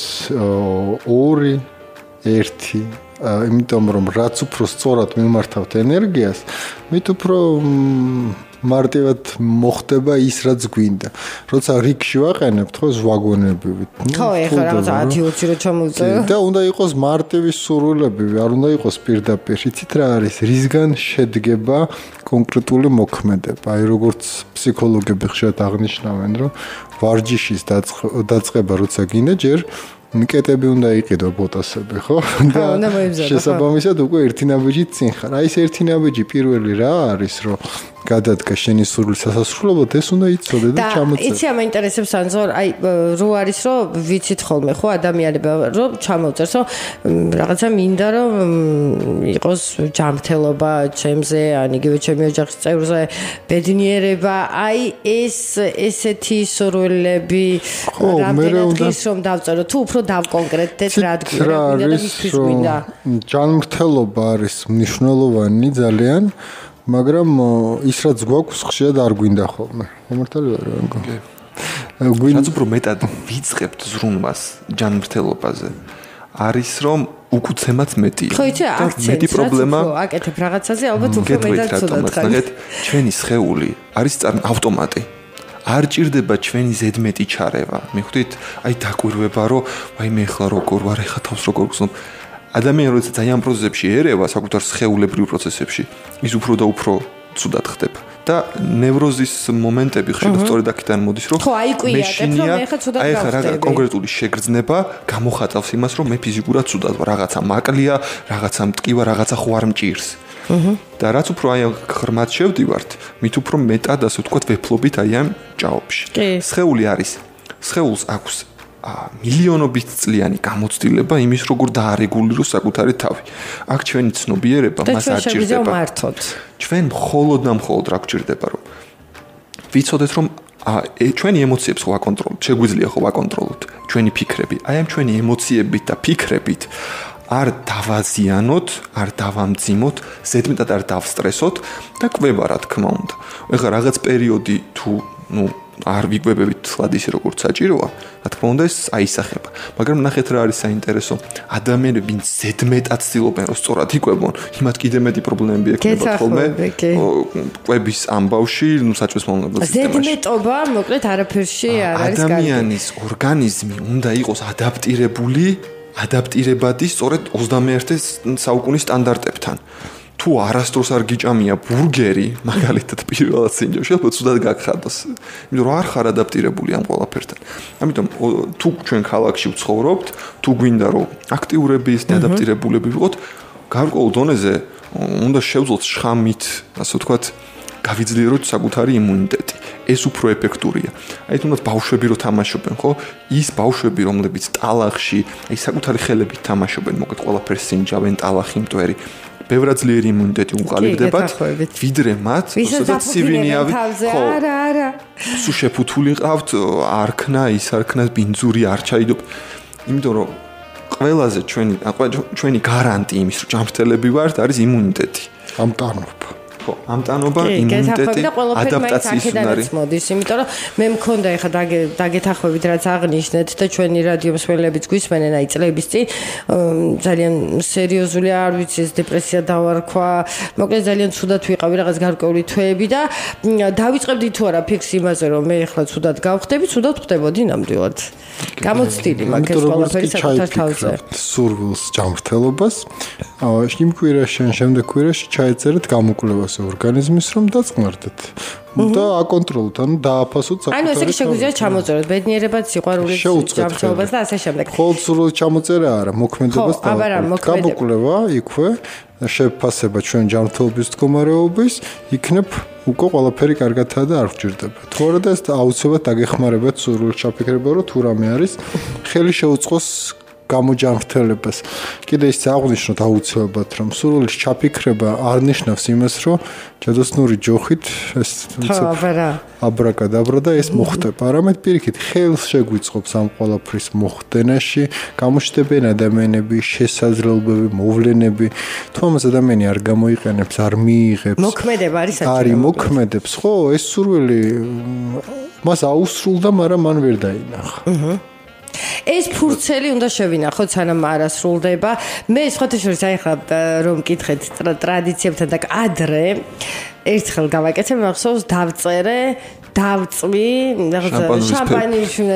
2, 1 იმიტომ რომ რაც უფრო სწორად მიმართავთ ენერგიას, მით უფრო მარტივად მოხდება ის რაც გვინდა. როცა რიგში ვაყენებთ ხო ვაგონებივით. ხო, ეხლა რაღაც 10-20 რო ჩამოვწერო. და უნდა იყოს მარტივი სურვილები, არ უნდა იყოს პირდაპირ. იცით რა არის? რისგან შედგება კონკრეტული მოქმედება. აი როგორც ფსიქოლოგები ხშირად აღნიშნავენ, რომ ვარჯიშის დაწყება როცა გინდა, ჯერ მიკეტები უნდა იყიდო ბოტასები, ხო? და შესაბამისად უკვე ერთი ნაბიჯი წინ ხარ. აი ეს ერთი ნაბიჯი პირველი რა არის, რომ გადადგა შენი სურვილის სასასრულებლად, ეს უნდა იცოდე და ჩამოწერე. იცი ამ ინტერესებს ანზორ, აი რო არის რომ ვიცით ხოლმე ხო ადამიანებმა რომ ჩამოწერს, რომ რაღაცა მინდა რომ იყოს ჯანმრთელობა ჩემზე, ან იგივე ჩემი ოჯახის წევრზე, ბედნიერება, აი ესეთი სურვილები რამდენად ის რომ დავწერო, თუ უფრო დავკონკრეტდეთ რა გვინდა და მისთვის გვინდა. ჯანმრთელობა არის მნიშვნელოვანი ძალიან. მაგრამ ის რაც გვაქვს ხშირად არ გვინდა ხოლმე. მომართალი ვარ რა. გვინდა უფრო მეტად ვიწყებთ ზრუნვას ჯანმრთელობაზე. არის რომ უკუცემაც მეტია. ხო, იცი, მეტი პრობლემა. აკეთებ რაღაცაზე, ალბათ უფრო მეტად ცუდად ხარ. ჩვენი სხეული არის ავტომატი. არ ჭირდება ჩვენი ზედმეტი ჩარევა. მიხვდით? აი დაკვირვება რომ აი მე ხლა როგორ ვარ, ეხა თავს როგორ გზნობ. ადამიანი როცა ძალიან პროცესებში ერევა საკუთარ სხეულებრივ პროცესებში, ის უფრო და უფრო ცუდად ხდება. და ნევროზის მომენტები ხშირად სწორედ აქედან მოდის, რომ აი ხა რა კონკრეტული შეგრძნება გამოხატავს იმას, რომ მე ფიზიკურად ცუდად ვარ, რაღაცა მაკლია, რაღაცა მტკივა, რაღაცა ხო არ მჭირს. და რაც უფრო აი ღრმად შევდივართ, მით უფრო მეტად ასე ვთქვათ ვეფლობით აი ამ ჭაობში. სხეული არის, სხეულს აქვს მილიონობით წლიანი გამოცდილება იმის როგორ დაარეგულიროს საკუთარი თავი. აქ ჩვენი ცნობიერება მას არ ჭირდება. ჩვენ მხოლოდ და მხოლოდ რა გვჭირდება, რომ ვიცოდეთ რომ ჩვენი ემოციებს ხო ვაკონტროლოთ, შეგვიძლია ხო ვაკონტროლოთ ჩვენი ფიქრები. აი ამ ჩვენი ემოციებით და ფიქრებით არ დავაზიანოთ, არ დავამძიმოთ, ზედმეტად არ დავსტრესოთ და კვება რა თქმა უნდა. ეხლა რაღაც პერიოდი თუ არ ვიკვებებით თლად ისე როგორც საჭიროა, რა თქმა უნდა ეს აისახება. მაგრამ ნახეთ რა არის საინტერესო. ადამიანები ვინც ზედმეტად ცდილობენ რომ სწორად იკვებონ, იმათ კიდე მეტი პრობლემები ექნებათ ხოლმე. კვების ამბავში, საჭმლის მომნელებელი სისტემაში. ზედმეტობა, მოკლედ არაფერში არ არის კარგი. ადამიანის ორგანიზმი უნდა იყოს ადაპტირებადი სწორედ 21 საუკუნის სტანდარტებთან. თუ არასდროს არ გიჭამია ბურგერი, მაგალითად პირველად სინჯო, შეიძლება ცუდად გაგხადოს. იმიტომ რომ არ ხარ ადაპტირებული ამ ყველაფერთან. ამიტომ თუ ჩვენ ქალაქში ვცხოვრობთ, თუ გვინდა რომ აქტიურები ისე ადაპტირებულები ვიყოთ, გარკვეულ დონეზე უნდა შევძლოთ შხამით, ასე ვთქვათ, გავიძლიეროთ საკუთარი იმუნიტეტი. ეს უფრო ეფექტურია. აი თუნდაც ბავშვები რო თამაშობენ, ხო? ის ბავშვები, რომლებიც ტალახში, აი საკუთარი ხელებით თამაშობენ, მოკეთ ყველაფერს სინჯავენ, ტალახი, მტვერი. ბევრად ძლიერი იმუნიტეტი უყალიბდებათ, ვიდრე მათ, სადაც სივინიავი, ხო, არა. სულ შეფუთული ყავთ, არქნა, ის არქნა, ბინძური არ ჩაიდობ. იმიტომ რომ ყველანი გარანტი იმის, რომ ჯანმრთელები ვართ, არის იმუნიტეტი. ამტანობა. ხო, ამტანობა, იმუნიტეტი, ადაპტაციის უნარი. მოდის, იმიტომ რომ მე მქონდა ეხა დაგეთახვებით რაც აღნიშნეთ და ჩვენი რადიო მსმენელებიც გვისმენენ აი წლების წინ ძალიან სერიოზული არ ვიცი ეს დეპრესია დავარქვა. მოკლედ ძალიან ცუდად ვიყავი რაღაც გარკვეული თვეები და დავიწყებდი თუ არა ფიქს იმაზე რომ მე ეხლა ცუდად გავხდები, ცუდად ხდებოდი ნამდვილად. გამოცდილი მაგ ეს ყველაფერი საკუთარ თავზე. სურვილს ჯანმრთელობას იმ კვირაში ან შემდეგ კვირაში ჩაეწერეთ გამოკვლევას ორგანიზმის რომ დაწყნარდეთ და აკონტროლოთ, ანუ დააფასოთ საკუთარი. ანუ ესე იგი შეგვიძლია ჩამოწეროთ ბედნიერებად, სიყვარულით, ჯანმრთელობას და ასე შემდეგ. ხოლმე სურვილს ჩამოწერა არა, მოქმედებას და გამოკვლევა იქვე შეფასება ჩვენ ჯანმრთელობის მდგომარეობის, იქნებ უკვე ყველაფერი კარგადაა და არ გჭირდება. თუ არა და ეს აუცილებლად დაგეხმარებათ სურვილს ჩაფიქრება, რომ თუ რამე არის, ხელი შეუწყოს გამოჯანმრთელებას. კიდე ის აღნიშნოთ აუცილებლად, რომ სურვილის ჩაფიქრება არ ნიშნავს იმას, რომ ჯადოსნური ჯოხით ეს აბრაკადაბრა და ეს მოხდება. არამედ პირიქით, ხელს შეგვიწყობს ამ ყველაფრის მოხდენაში, გამოჩნდებიან ადამიანები, შესაძლებლობები, მოვლენები. თუ ამას ადამიანი არ გამოიყენებს, არ მიიღებს, მოქმედება არის საჭირო. არის მოქმედებს, ხო, ეს სურვილი მას აუსრულდა, მაგრამ მან ვერ დაინახა. ეს ფურცელი უნდა შევინახოთ, სანამ არ ასრულდება. მე სხვათაშორის აი ხა რომ მკითხეთ ტრადიციებთან და ადრე ერთხელ გავაკეთე, მახსოვს დავწერე დავწვი, შამპანის უნდა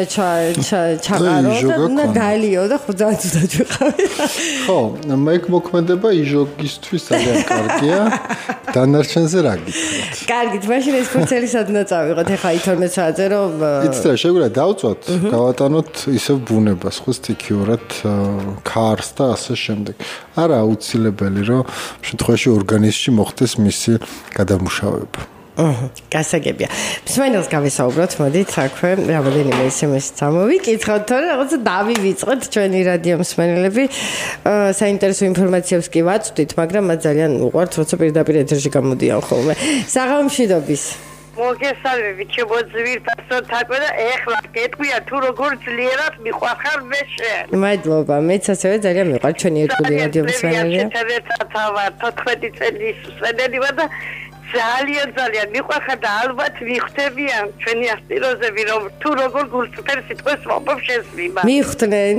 ჩაყარო და გალიო და ხუძად ვიყავი. ხო, მე მოქმედება იჟოგისთვის ძალიან კარგია. დანარჩენზე რა გითხრათ? კარგით, მაშინ ეს ფურცელი სადნა წავიღოთ, ეხა 12 საათზე რომ იცით რა, შეგვიძლია დავწვათ, გავატანოთ ისევ ბუნებას, ხო სტიქიურად, ქარს და ასე შემდეგ. არა აუცილებელი, რომ შემთხვევაში ორგანიზმში მოხდეს მისი გადამუშავება. გასაგებია. მსმენელს გავესაუბროთ, მოდით, აქვე რამოდენიმე SMS-ი წამოვიკითხოთ, თორე რაღაცა დავივიწყოთ ჩვენი რადიო მსმენელები. საინტერესო ინფორმაციებს კი ვაწვდით, მაგრამ მათ ძალიან უყვართ, როცა პირდაპირ ეთერში გამოდიან ხოლმე. საღამომშვიდობის. მოგესალმებით, ჩემო ძვირფასო თაკვე და ეხლა გეტყვია თუ როგორ ძლიერად მიყვარხარ მე შენ. მადლობა, მეც ასევე ძალიან მიყვართ ჩვენი ერთგული რადიო მსმენელი. 14 წლის მსმენელი ვარ და ძალიან მიყვარხარ და ალბათ მიხვდებიან ჩვენი ასპიროზები რომ თუ როგორ გულწრფელ სიტყვას ვამბობ შენს მიმართ. მიხვდნენ.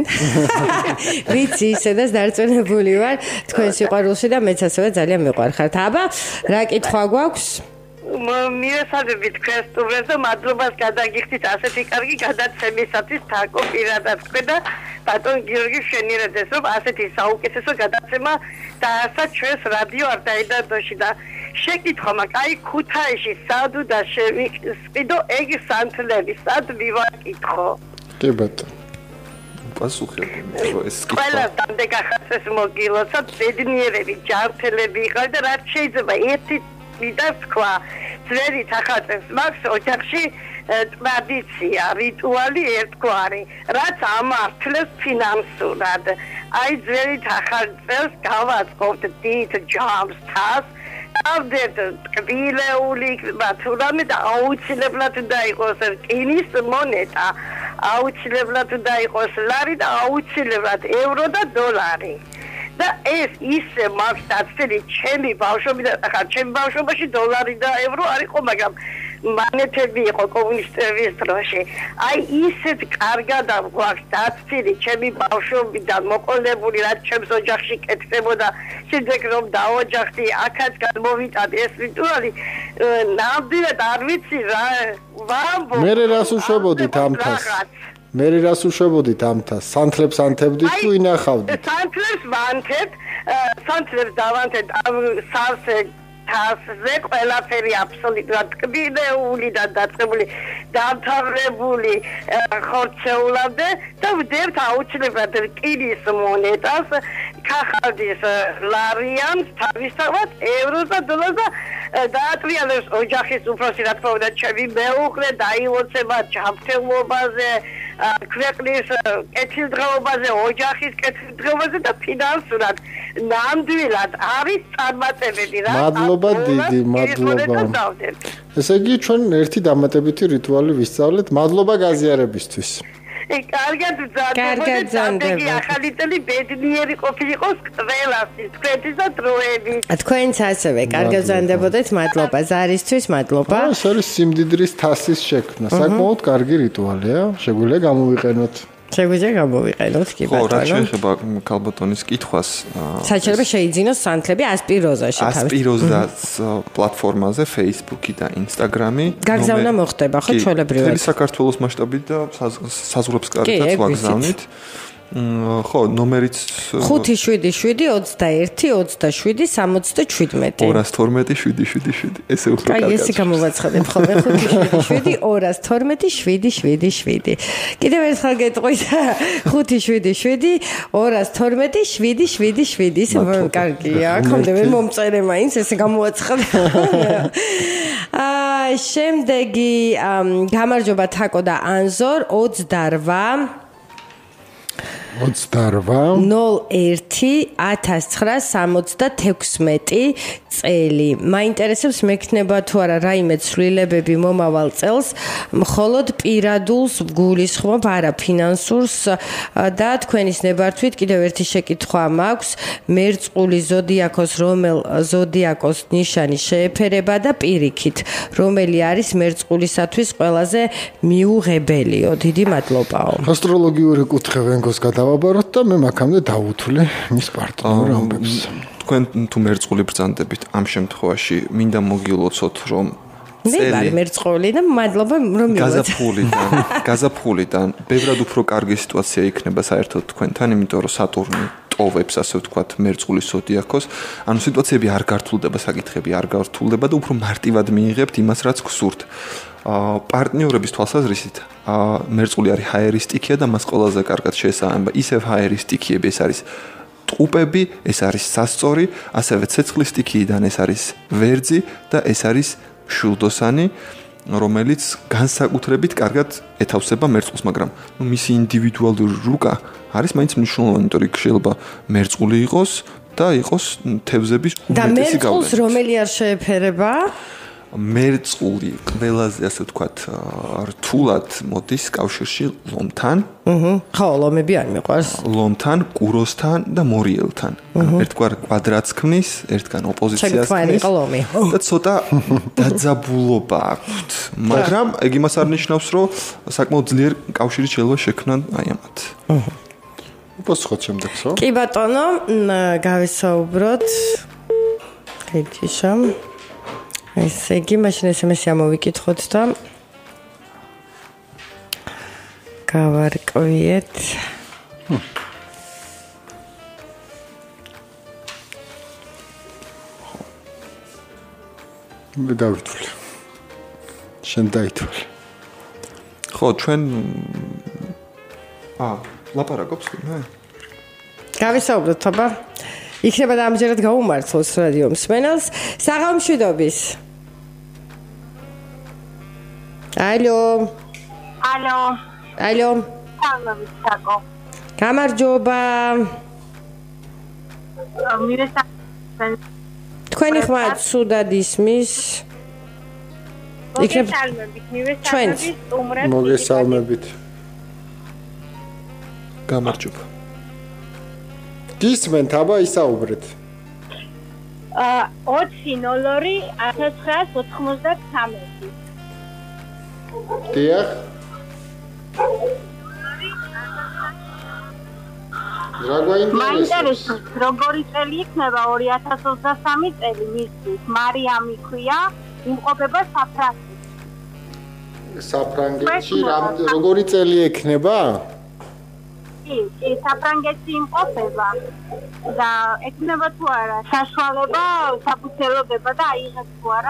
ვიცი, სადაც დარწმუნებული ვარ თქვენ სიყვარულში და მეც ასევე ძალიან მიყვარხართ. აბა, რა კითხვა გვაქვს? მიესალმებით თქვენ სტუმრებს და მადლობას გადაგიხდით ასეთი კარგი გადაცემისათვის თაკო პირადად თქვენ და ბატონ გიორგი შენიერაძეს რომ ასეთი საუკეთესო გადაცემა დაასვა ჩვენს რადიო არტაიდადოში და შეკითხვა მაქვს აი ქუთაისში სადუ და შევიყიდო ეგ სანთლები სად მივაკითხო? კი ბატონო. პასუხი ეს კითხვა. ყველა დამდე გახსეს მოგილოცოთ ბედნიერები ჯანმრთელები იყავით და რაც შეიძლება ერთი მიტას თქვა ძველი ახალწელს მაქვს ოჯახში ტრადიცია რიტუალი ერთგვარი რაც ამართლებს ფინანსურად აი ძველი ახალწელს გავაწყობთ დიდ ჯამს თავს ავდეთ ტკბილეული ბათურამი და აუცილებლად უნდა იყოს რკინის მონეტა აუცილებლად უნდა იყოს ლარი და აუცილებლად ევრო და დოლარი და ეს ისე მაქვს დაცილი ჩემი ბავშვობიდან ახლა ჩემი ბავშვობაში დოლარი და ევრო არ იყო მაგრამ მონეტები იყო კომუნისტების დროში აი ისეთ კარგად გვაქვს დაცილი ჩემი ბავშვობიდან მოყოლებული რაც ჩემს ოჯახში კეთდებოდა შემდეგ რომ დაოჯახდი აქაც გამოვიტანე ეს რიტუალი ნამდვილად არ ვიცი რა ვამბობ მე რას უშვებოდით ამთას მე რას უშვებოდით ამთას სანთლებს ანთებდით თუ ინახავდით სანთლებს ვანთებ სანთლებს დავანთებ სავსე თასზე ყველაფერი აბსოლუტურად ტკბილეული და დაწყებული დამთავრებული ხორცეულამდე და ვდებთ აუცილებლად რკინის მონეტას ქაღალდის ლარიანს თავისთავად ევროს და დოლარს და დაატრიალებს ოჯახის უფროსი რა თქმა უნდა ჩემი მეუღლე დაილოცება ჯანმრთელობაზე ქვეყნის კეთილდღეობაზე ოჯახის კეთილდღეობაზე და ფინანსურად ნამდვილად არის წარმატებები რა მადლობა დიდი მადლობა ესე იგი ჩვენ ერთი დამატებითი რიტუალი ვისწავლეთ მადლობა გაზიარებისთვის კარგად ზანდება. ახალი წელი ბედნიერი ყოფილიყოს ყველასთვის, თქვენთვის და დროებით. თქვენც ასევე კარგად ზანდებოდეთ, მადლობა ზარისთვის, მადლობა. ეს არის სიმდიდრის თასის შექმნა, საკმაოდ კარგი რიტუალია, შეგვიძლია გამოვიყენოთ. შეგვიძლია გამოვიყენოთ კი ბატონო. ხო, რა შეეხება ქალბატონის კითხვას? საჭიროა შეიძინოს სანთლები ასპიროზაში თავის. ასპიროზას პლატფორმაზე Facebook-ი და Instagram-ი. გაგზავნა მოხდება ხო ჩვეულებრივად? მთელი საქართველოს მასშტაბით და საზღვრებს კარგითაც ვაგზავნით. ხო, ნომერიც 577-21-27-67. 212-777. ესე უფრო კარგია. აი, ესე გამოვაცხადებ ხოლმე 577-21-27-67. კიდევ ერთხელ გეტყვით 577-212-777. ისე კარგია. აქამდე ვერ მომწერე მაინც ესე გამოვაცხადებ. შემდეგი გამარჯობა თაკო და ანზორ 28 01-1976 წელი. მაინტერესებს მექნება თუ არა რაიმე ცვლილებები მომავალ წელს, მხოლოდ პირადულს გულისხმობ, არა ფინანსურს და თქვენის ნებართვით კიდევ ერთი შეკითხვა მაქვს. მერწყული ზოდიაქოს რომელ ზოდიაქოს ნიშანი შეეფერება და პირიქით, რომელი არის მერწყულისათვის ყველაზე მიუღებელიო? დიდი მადლობაო. ასტროლოგიური კუთხე ვენგოს გადავაბაროთ და მე მაგამდე დავუთვლი მის პარტნიორ ამბებს. თქვენ თუ მერწყული ბრძანდებით ამ შემთხვევაში მინდა მოგილოცოთ რომ მე ვარ მერწყული და მადლობა რომ გაზაფხულიდან ბევრად უფრო კარგი სიტუაცია იქნება საერთოდ თქვენთან, იმიტომ რომ სატურნი ტოვებს ასე ვთქვათ მერწყულის ზოდიაქოს, ანუ სიტუაციები არ გართულდება, საკითხები არ გართულდება და უფრო მარტივად მიიღებთ იმას, რაც გსურთ. პარტნიორების თვალსაზრისით მერწყული არის ჰაერისტიკია და მას ყველაზე კარგად შეესაბამება ისევ ჰაერისტიკიები, ეს არის ტყუპები, ეს არის სასწორი, ასევე ცეცხლის სტიქიიდან ეს არის ვერძი და ეს არის შულდოსანი, რომელიც განსაკუთრებით კარგად ეთავსება მერწყულს, მაგრამ მისი ინდივიდუალური რუკა არის მაინც მნიშვნელოვანი, იმიტომ რომ შეიძლება მერწყული იყოს და იყოს თევზების უმეტესი გავლენა. და მერწყულს რომელი არ შეეფერება? მერწყული ყველაზე ასე ვთქვათ რთულად მოდის კავშირში ლომთან. ხო, ლომები არ მიყვარს. ლომთან, კუროსთან და მორიელთან. ერთგვარ კვადრატს ქმნის, ერთგან ოპოზიციას ქმნის. და ცოტა დაძაბულობა აქვთ. მაგრამ ეგ იმას არ ნიშნავს, რომ საკმაოდ ძლიერ კავშირი შეიძლება შექმნან აი ამათ. უპასუხოთ შემდეგსო. კი ბატონო, გავესაუბროთ. ხეთიშამ ესე იგი, მაშინ SMS-ი ამოვიკითხოთ და გავარკვიეთ. მე დავითვლი. შენ დაითვლი. ხო, ჩვენ ლაპარაკობს მე? გავესაუბროთ, აბა. იქნება და ამჯერად გაუმართლოს რადიო მსმენელს. საღამშვიდობის. ალო. საღამო. გამარჯობა. თქვენი ხმა ცუდად ისმის. მოგესალმებით. გამარჯობა. გისმენთ, აბა ისაუბრეთ. 20-02-1993. დიახ. მაინტერესებს, როგორი წელი იქნება 2023 წელი მისთვის? მარიამი ქვია, იმყოფება საფრანგეთში. საფრანგეთში როგორი წელი ექნება? კი, საფრანგეთში იმყოფება და ექნება თუ არა საშუალება საფუძველობება და აიღებს თუ არა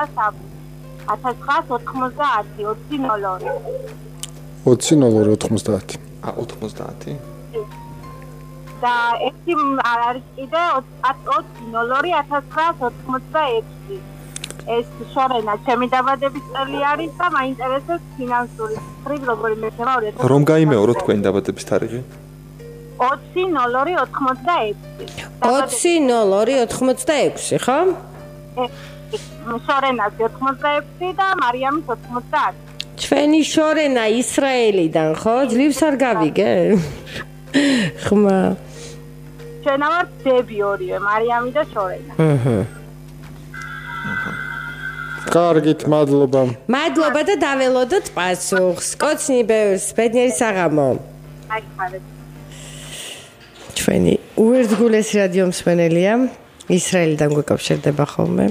1990 20-02-90. 90? და ერთი არის კიდე 20-02-1986. ეს შორენა ჩემი დაბადების წელი არის და მაინტერესებს ფინანსური მხრივ როგორი მექნება 2000. რომ გაიმეოროთ თქვენი დაბადების თარიღი? 20-02-86. 20-02-86, ხო? შორენას 86 და მარიამის 90. ჩვენი შორენა ისრაელიდან ხო? ძლივს არ გავიგე? ხმა. ჩვენა ვართ დები ორივე, მარიამი და შორენა. კარგით, მადლობა. მადლობა და დაველოდოთ პასუხს. კოცნი ბევრს, ბედნიერი საღამო. აი ხარეთ. ჩვენი უერთგულესი რადიო მსმენელია, ისრაელიდან გვეკავშირდება ხოლმე.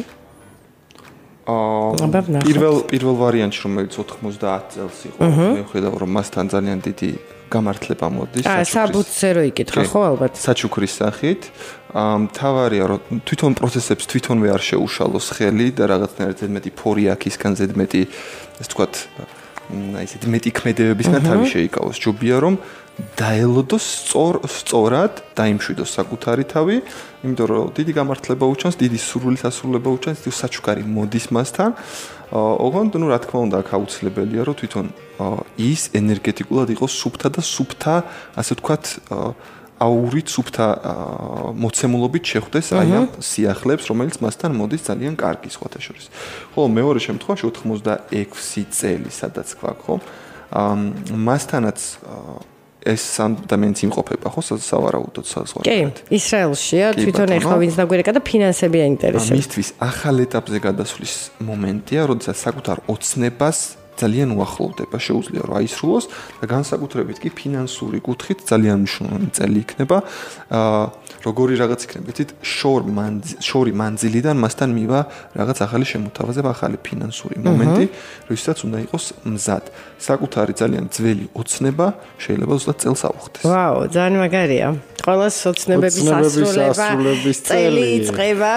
პირველ ვარიანტში რომელიც 90 წელს იყო, მე ვხედავ რომ მასთან ძალიან დიდი გამართლება მოდის. საბუთზე რო იკითხა ხო ალბათ. საჩუქრის სახით. მთავარია რომ თვითონ პროცესებს თვითონვე არ შეუშალოს ხელი და რაღაცნაირად ზედმეტი ფორი აქისგან ზედმეტი ეს თქვათ ისეთი მეტი ქმედებებისგან თავი შეიკავოს. ჯობია რომ დაელოდოს სწორად დაიმშვიდოს საკუთარი თავი, იმიტომ რომ დიდი გამართლება უჩანს, დიდი სურვილის ასრულება უჩანს, ის საჩუქარი მოდის მასთან. ოღონდ ნუ რა თქმა უნდა აქ აუცილებელია რომ თვითონ ის ენერგეტიკულად იყოს სუფთა და სუფთა, ასე ვთქვათ, აურით სუფთა მოცემულობით შეხვდეს აი ამ სიახლეებს, რომელიც მასთან მოდის ძალიან კარგი სხვათა შორის. ხოლო მეორე შემთხვევაში 86 წელი სადაც გვაქვს, ხო? მასთანაც ეს ადამიანის იმყოფება ხო სავარაუდოდ საზღვარგარეთ. კი, ისრაელშია, თვითონ ეხლა ვინც დაგვერეკა და ფინანსები აინტერესებს. მისთვის ახალ ეტაპზე გადასვლის მომენტია, როდესაც საკუთარ ოცნებას ძალიან უახლოვდება, შეუძლია რომ აისრულოს და განსაკუთრებით კი ფინანსური კუთხით ძალიან მნიშვნელოვანი წელი იქნება. როგორი რაღაც იქნება, იცით, შორი მანძილიდან მასთან მივა რაღაც ახალი შემოთავაზება, ახალი ფინანსური მომენტი, როდესაც უნდა იყოს მზად. საკუთარი ძალიან ძველი ოცნება შეიძლება ზუსტად წელს აუხდეს. ვაუ, ძალიან მაგარია. ყველას ოცნებების ასრულების წელი იწყება.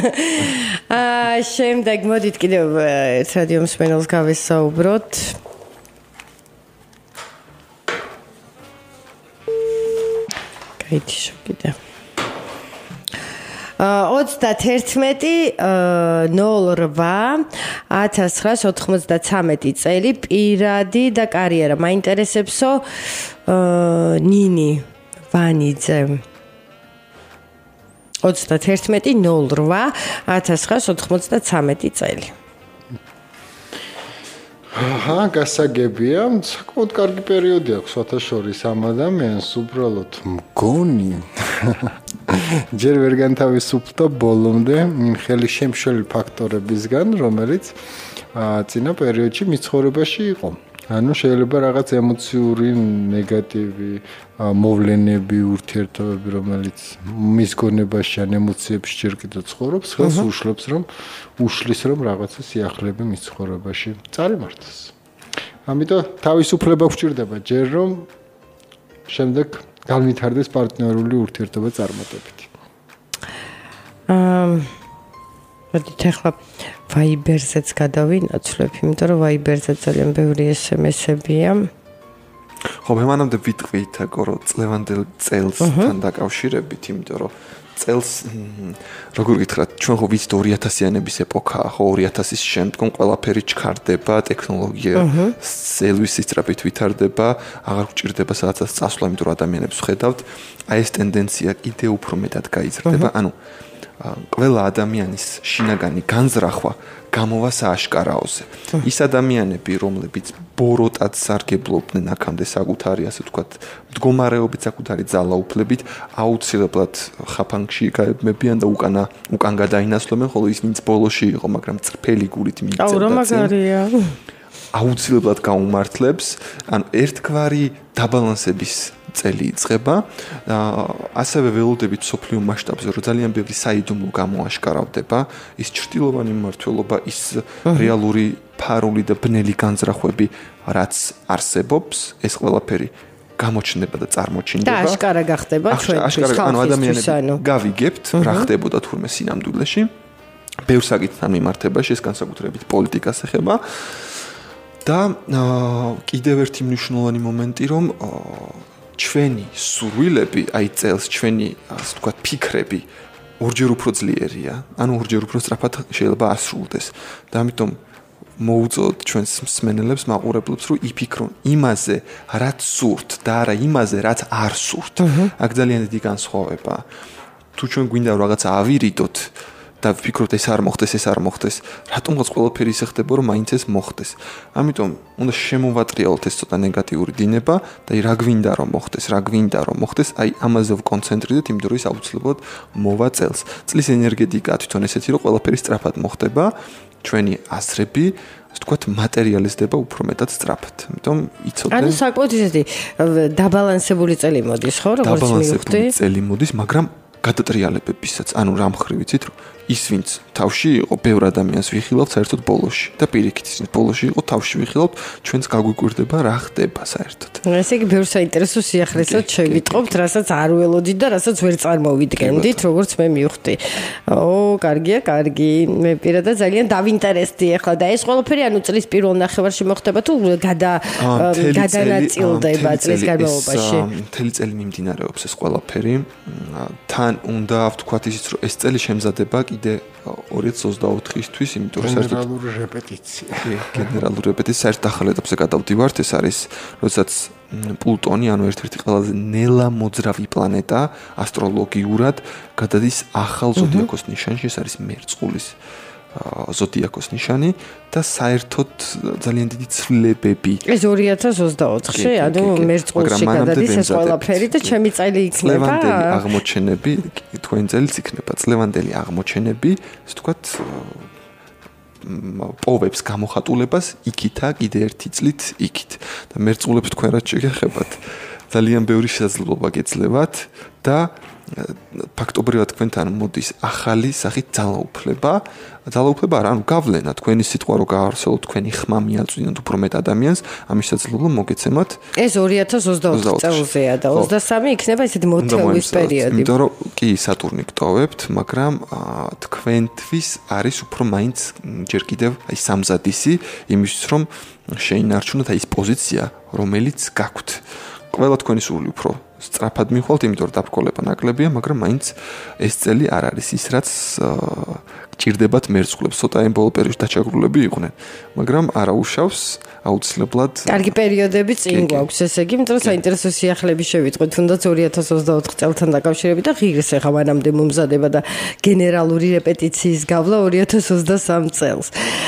შემდეგ მოდით კიდევ ერთ რადიო მსმენელს გავესაუბროთ. კაიჩი კიდე. 31.08.1993 წელი პირადი და კარიერა მაინტერესებსო ნინი ვანიძე 31.08.1993 წელი. გასაგებია, საკმაოდ კარგი პერიოდი აქვს სხვათა შორის ამ ადამიანს, უბრალოდ მგონი. ჯერ ვერ განთავისუფლდა ბოლომდე იმ ხელი შემშელი ფაქტორებისგან, რომელიც წინა პერიოდში მიცხოვრებაში იყო. ანუ შეიძლება რაღაც ემოციური ნეგატივი მოვლენები, ურთიერთობები, რომელიც მის გონებაში ან ემოციებში ჯერ კიდევ ცხოვრობს, ხელს უშლის რომ რაღაცა სიახლეები მის ცხოვრებაში წარიმართოს. ამიტომ თავისუფლება გვჭირდება ჯერ რომ შემდეგ განვითარდეს პარტნიორული ურთიერთობა წარმატებით. მოდით ახლა ვაიბერზეც გადავინაცვლებ, იმიტომ რომ ვაიბერზე ძალიან ბევრი SMS-ებია. ხო, მე მანამდე ვიტყვით აკო რომ წლევანდელ წელსთან დაკავშირებით, იმიტომ რომ წელს როგორ გითხრათ, ჩვენ ხო ვიცით 2000-იანების ეპოქაა, ხო 2000-ის შემდგომ ყველაფერი ჩქარდება, ტექნოლოგია სელვის სისწრაფით ვითარდება, აღარ გვჭირდება სადაც წასვლა, იმიტომ რომ ადამიანებს ვხედავთ, აი ეს ტენდენცია კიდევ უფრო მეტად გაიზრდება, ანუ ყველა ადამიანის შინაგანი განზრახვა გამოვა სააშკარაოზე. ის ადამიანები, რომლებიც ბოროტად სარგებლობდნენ აქამდე საკუთარი, ასე ვთქვათ, მდგომარეობით, საკუთარი ძალაუფლებით, აუცილებლად ხაფანგში გაებმებიან და უკან გადაინაცვლებენ, ხოლო ის ვინც ბოლოში იყო, მაგრამ წრფელი გულით მიიწევდა. აუ, რა მაგარია. აუცილებლად გაუმართლებს, ანუ ერთგვარი დაბალანსების წელი იწყება. ასევე ველოდებით სოფლიო მასშტაბზე, რომ ძალიან ბევრი საიდუმლო გამოაშკარავდება, ის ჭრტილოვანი მმართველობა, ის რეალური ფარული და ბნელი განზრახვები, რაც არსებობს, ეს ყველაფერი გამოჩნდება და წარმოჩინდება. და აშკარა გახდება ჩვენთვის ხალხისთვის, ანუ გავიგებთ, რა ხდებოდა თურმე სინამდვილეში. ბევრ საკითხთან მიმართებაში, ეს განსაკუთრებით პოლიტიკას ეხება. და კიდევ ერთი მნიშვნელოვანი მომენტი, რომ ჩვენი სურვილები, აი წელს ჩვენი, ასე ვთქვათ, ფიქრები ორჯერ უფრო ძლიერია, ანუ ორჯერ უფრო სწრაფად შეიძლება ასრულდეს. და ამიტომ მოუწოდოთ ჩვენს მსმენელებს, მაყურებლებს, რომ იფიქრონ იმაზე, რაც სურთ და არა იმაზე, რაც არ სურთ. აქ ძალიან დიდი განსხვავებაა. თუ ჩვენ გვინდა რაღაცა ავირიდოთ, და ვფიქრობთ ეს არ მოხდეს, რატომღაც ყველაფერი ისე ხდება, რომ მაინც ეს მოხდეს. ამიტომ უნდა შემოვატრიალოთ ეს ცოტა ნეგატიური დინება და რა გვინდა რომ მოხდეს, აი ამაზე ვკონცენტრირდეთ, იმიტომ რომ ის აუცილებლად მოვა წელს. წლის ენერგეტიკა თვითონ ესეთი რომ ყველაფერი სწრაფად მოხდება, ჩვენი აზრები ასე ვთქვათ, მატერიალიზდება უფრო მეტად სწრაფად. ამიტომ იცოდე. ანუ საკუთი ესეთი დაბალანსებული წელი მოდის, ხო, როგორც მივხვდი? დაბალანსებული წელი მოდის, მაგრამ გადატრიალებებისაც, ანუ რა მხრივ ვიცით, რომ ის ვინც თავში იყო, ბევრ ადამიანს ვიხილავთ საერთოდ ბოლოში და პირიქით ის ბოლოში იყო, თავში ვიხილავთ, ჩვენს გაგვიკვირდება რა ხდება საერთოდ. ესე იგი ბევრ საინტერესო სიახლესაც შევიტყობთ, რასაც არ ველოდით და რასაც ვერ წარმოვიდგენდით, როგორც მე მივხვდი. კარგი. მე პირადად ძალიან დავინტერესდი ახლა და ეს ყველაფერი ანუ წლის პირველ ნახევარში მოხდება თუ გადანაწილდება წლის განმავლობაში? მთელი წელი მიმდინარეობს ეს ყველაფერი. თან უნდა ვთქვათ ისიც რომ ეს წელი შემზადება კიდე 2024-ისთვის, იმიტომ რომ გენერალური რეპეტიცია. გენერალური რეპეტიცია საერთოდ ახალ ეტაპზე გადავდივართ, ეს არის როდესაც პლუტონი, ანუ ერთ-ერთი ყველაზე ნელა მოძრავი პლანეტა ასტროლოგიურად გადადის ახალ ზოდიაქოს ნიშანში, ეს არის მერწყულის ზოდიაქოს ნიშანი და საერთოდ ძალიან დიდი ცვლილებები. ეს 2024-ში, ანუ მერწყულში გადადის ეს ყველაფერი და ჩემი წელი იქნება. წლევანდელი აღმოჩენები, თქვენი წელიც იქნება წლევანდელი აღმოჩენები, ასე ვთქვათ, პოვებს გამოხატულებას იქითა კიდე ერთი წლით იქით. და მერწყულებს თქვენ რაც შეგეხებათ, ძალიან ბევრი შესაძლებლობა გეძლევათ და ფაქტობრივად თქვენთან მოდის ახალი სახით ძალაუფლება არა, ანუ გავლენა, თქვენი სიტყვა რო გაარსებოთ, თქვენი ხმა მიაწვინოთ უფრო მეტ ადამიანს, ამის შესაძლებლობა მოგეცემათ. ეს 2024 წელზეა და 23 იქნება ესეთი მოთხოვის პერიოდი. იმიტომ რომ კი სატურნი გტოვებთ, მაგრამ თქვენთვის არის უფრო მაინც ჯერ კიდევ აი სამზადისი იმისთვის, რომ შეინარჩუნოთ აი ეს პოზიცია, რომელიც გაქვთ. ყველა თქვენი სული უფრო სწრაფად მიხვალთ, იმიტომ რომ დაბრკოლება ნაკლებია, მაგრამ მაინც ეს წელი არ არის ის, რაც გჭირდებათ მერწყულებს. ცოტა იმ ბოლო პერიოდში დაჩაგრულები იყვნენ, მაგრამ არა უშავს აუცილებლად. კარგი პერიოდები წინ გვაქვს, ესე იგი, იმიტომ რომ საინტერესო სიახლეები შევიტყვით, თუნდაც 2024 წელთან დაკავშირებით და ღირს ახლა მანამდე მომზადება და გენერალური რეპეტიციის გავლა 2023 წელს.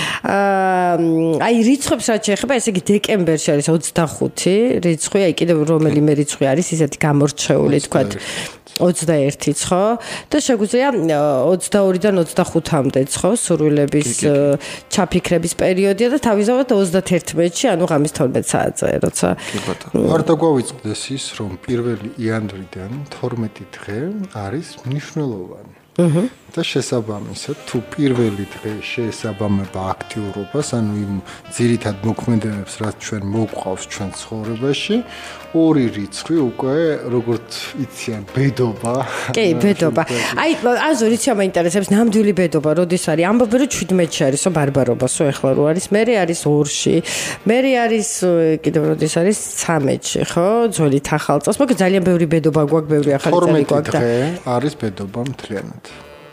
აი რიცხვებს რაც შეეხება, ესე იგი დეკემბერში არის 25 რიცხვი, აი კიდევ რომელიმე რიცხვი არის ისეთი გამორჩეული, თქვათ 21-იც, ხო? და შეგვიძლია 22-დან 25-მდეც, ხო, სურვილების ჩაფიქრების პერიოდია და თავისთავად 31-ში, ანუ ღამის 12 საათზე, როცა არ დაგვავიწყდეს ის, რომ 1 იანვრიდან 12 დღე არის მნიშვნელოვანი. და შესაბამისად, თუ პირველი დღე შეესაბამება აქტიურობას, ანუ იმ ძირითად მოქმედებებს, რაც ჩვენ მოგვყავს ჩვენ ცხოვრებაში, ორი რიცხვი უკვე როგორც იციან, ბედობა. კი, ბედობა. აი, აზო რიცხვი მაინტერესებს, ნამდვილი ბედობა, როდის არის? ამბობენ, რომ 17-ში არისო ბარბარობასო, ეხლა რო არის, მე არის 2-ში, მე არის კიდევ როდის არის 13-ში, ხო? ძველით ახალ წელს, მაგრამ ძალიან ბევრი ბედობა გვაქვს, ბევრი ახალი წელი გვაქვს და არის ბედობა მთლიანად.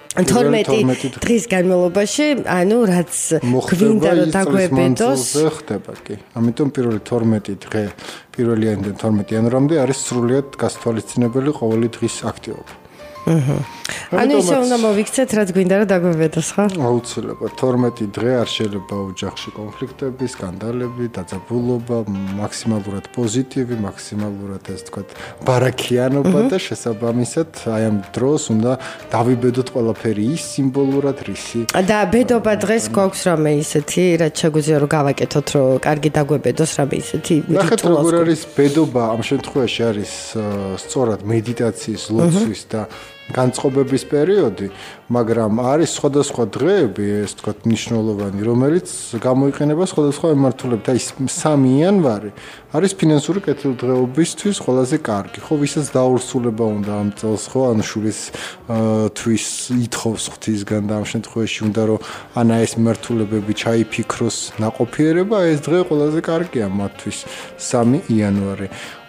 12 დღის განმავლობაში, ანუ რაც გვინდა რომ დაგვებედოს, ხდება კი. ამიტომ პირველი 12 დღე, 1 იანვრიდან 12 იანვრამდე არის სრულიად გასათვალისწინებელი ყოველი დღის აქტივობა. ანუ ისე უნდა მოვიქცეთ, რაც გვინდა რომ დაგვებედოს, ხო? აუცილებლად 12 დღე არ შეიძლება ოჯახში კონფლიქტები, სკანდალები, დაძაბულობა, მაქსიმალურად პოზიტივი, მაქსიმალურად ეს თქვა ბარაქიანობა და შესაბამისად აი ამ დროს უნდა დავიბედოთ ყველაფერი ის სიმბოლურად რისი. და ბედობა დღეს გვაქვს რამე ისეთი, რაც შეგვიძლია რომ გავაკეთოთ, რომ კარგი დაგვებედოს რამე ისეთი. ნახეთ როგორ არის ბედობა ამ შემთხვევაში არის სწორად მედიტაციის, ლოცვის და განწყობების პერიოდი, მაგრამ არის სხვადასხვა დღეები, ეს თქვა მნიშვნელოვანი, რომელიც გამოიყენება სხვადასხვა მიმართულებით. აი 3 იანვარი არის ფინანსური კეთილდღეობისთვის ყველაზე კარგი. ხო, ვისაც დაურსულება უნდა ამ წელს, ხო, ანუ შულის თვის ითხოვს ღვთისგან და ამ შემთხვევაში უნდა რომ ანა ეს მიმართულებები ჩაიფიქროს ნაყოფიერება, ეს დღე ყველაზე კარგია მათთვის 3 იანვარი.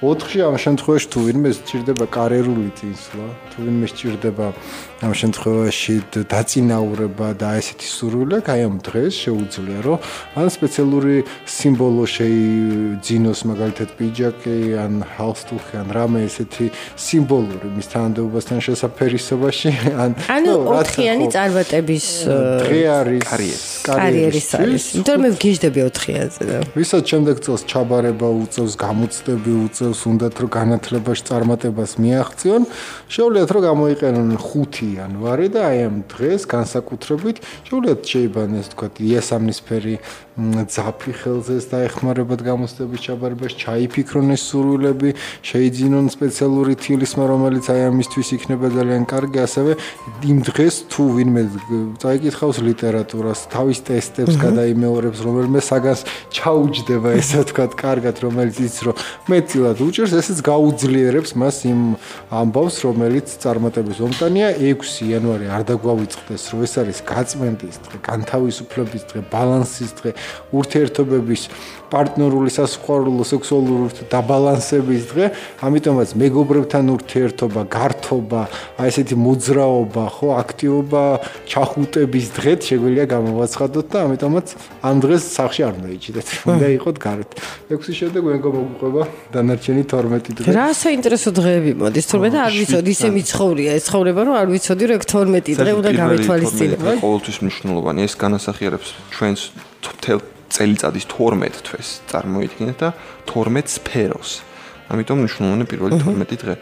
4-ში ამ შემთხვევაში თუ ვინმე სჭირდება კარიერული წინსვლა, თუ ვინმე სჭირდება ამ შემთხვევაში დაწინაურება და ესეთი სურვილი აქვს, აი ამ დღეს შეუძლია რომ ან სპეციალური სიმბოლო შეიძინოს მაგალითად პიჯაკი, ან ჰალსტუხი, ან რამე ესეთი სიმბოლური მის თანამდებობასთან შესაძფერისობაში, ანუ 4-იანი წარმატების დღე არის კარიერის არის. იმიტომ მე ვგიჟდები 4-იანზე და ვისაც შემდეგ წელს ჩაბარება უწევს, გამოცდები უწევს, უნდათ რომ განათლებაში წარმატებას მიაღწიონ, შეუძლიათ რომ გამოიყენონ 5 იანვარი და აი ამ დღეს განსაკუთრებით შეუძლიათ შეიბანეს თქვა იესამნისფერი ძაფი ხელზეს დაეხმარებათ გამოცდების ჩაბარებაში, ჩაიფიქრონ ეს სურვილები, შეიძინონ სპეციალური თილისმა, რომელიც აი ამისთვის იქნება ძალიან კარგი, ასევე იმ დღეს თუ ვინმე წაიკითხავს ლიტერატურას, თავის ტესტებს გადაიმეორებს, რომელიმე საგანს ჩაუჯდება, ესე ვთქვათ, კარგად, რომელიც იცის რომ მეტილად უჭერს, ესეც გაუძლიერებს მას იმ ამბავს, რომელიც წარმატების ომტანია 6 იანვარი არ დაგვავიწყდეს, რომ ეს არის გაწმენდის დღე, განთავისუფლების დღე, ბალანსის დღე, ურთიერთობების პარტნიორული სასიყვარულო სექსუალური დაბალანსების დღე, ამიტომაც მეგობრებთან ურთიერთობა, გართობა, აი ესეთი მოძრაობა, ხო, აქტივობა, ჩახუტების დღეთ შეგვიძლია გამოვაცხადოთ და ამიტომაც ამ დღეს სახში არ უნდა იჭიდეთ. უნდა იყოთ გარეთ. 6-ის შემდეგ ვენგო მოგყვება დანარჩენი 12 დღე. რა საინტერესო დღეები მოდის, თორმე და არ ვიცოდი, ისე მიცხოვრია ეს ცხოვრება, რომ არ ვიცოდი, რომ 12 დღე უნდა გამეთვალისწინებო. ყოველთვის მნიშვნელოვანი ეს განასახიერებს ჩვენს მთელ წელიწადის 12 თვეს წარმოიდგინეთ და 12 სფეროს. ამიტომ მნიშვნელოვანი პირველი 12 დღე.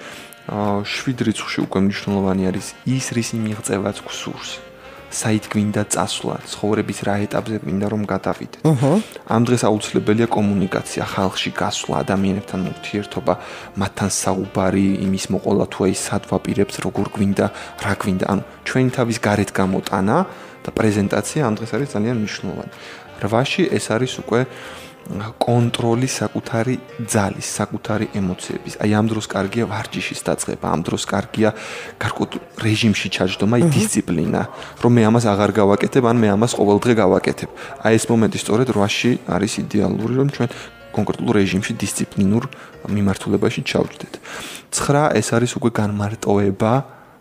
7 რიცხვში უკვე მნიშვნელოვანი არის ის რის მიღწევაც გსურს. საით გვინდა წასვლა, ცხოვრების რა ეტაპზე გვინდა რომ გადავიდეთ. ამ დღეს აუცილებელია კომუნიკაცია, ხალხში გასვლა, ადამიანებთან ურთიერთობა, მათთან საუბარი, იმის მოყოლა თუ აი სად ვაპირებთ, როგორ გვინდა, რა გვინდა. ანუ ჩვენი თავის გარეთ გამოტანა და პრეზენტაცია ამ დღეს არის ძალიან მნიშვნელოვანი. 8-ში ეს არის უკვე კონტროლი საკუთარი ძალის, საკუთარი ემოციების. აი ამ დროს კარგია ვარჯიშის დაწყება, ამ დროს კარგია გარკვეულ რეჟიმში ჩაჯდომა, აი დისციპლინა, რომ მე ამას აღარ გავაკეთებ, ან მე ამას ყოველდღე გავაკეთებ. აი ეს მომენტი სწორედ 8-ში არის იდეალური, რომ ჩვენ კონკრეტულ რეჟიმში დისციპლინურ მიმართულებაში ჩავჯდეთ. 9 ეს არის უკვე განმარტოება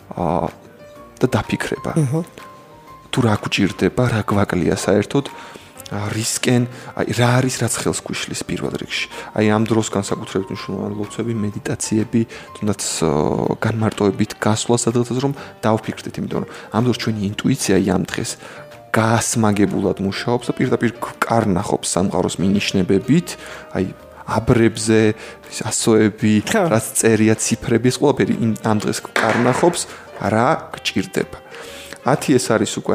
და დაფიქრება. თუ რა გვჭირდება, რა გვაკლია საერთოდ რისკენ, აი რა არის რაც ხელს გვიშლის პირველ რიგში. აი ამ დროს განსაკუთრებით მნიშვნელოვანი ლოცვები, მედიტაციები, თუნდაც განმარტოებით გასვლა სადღაც რომ დავფიქრდეთ, იმიტომ რომ ამ დროს ჩვენი ინტუიცია ამ დღეს გასმაგებულად მუშაობს და პირდაპირ კარნახობს სამყაროს მინიშნებებით, აი აბრებზე, ასოები, რაც წერია, ციფრები, ეს ყველაფერი ამ დღეს კარნახობს, რა გჭირდება. 10 ეს არის უკვე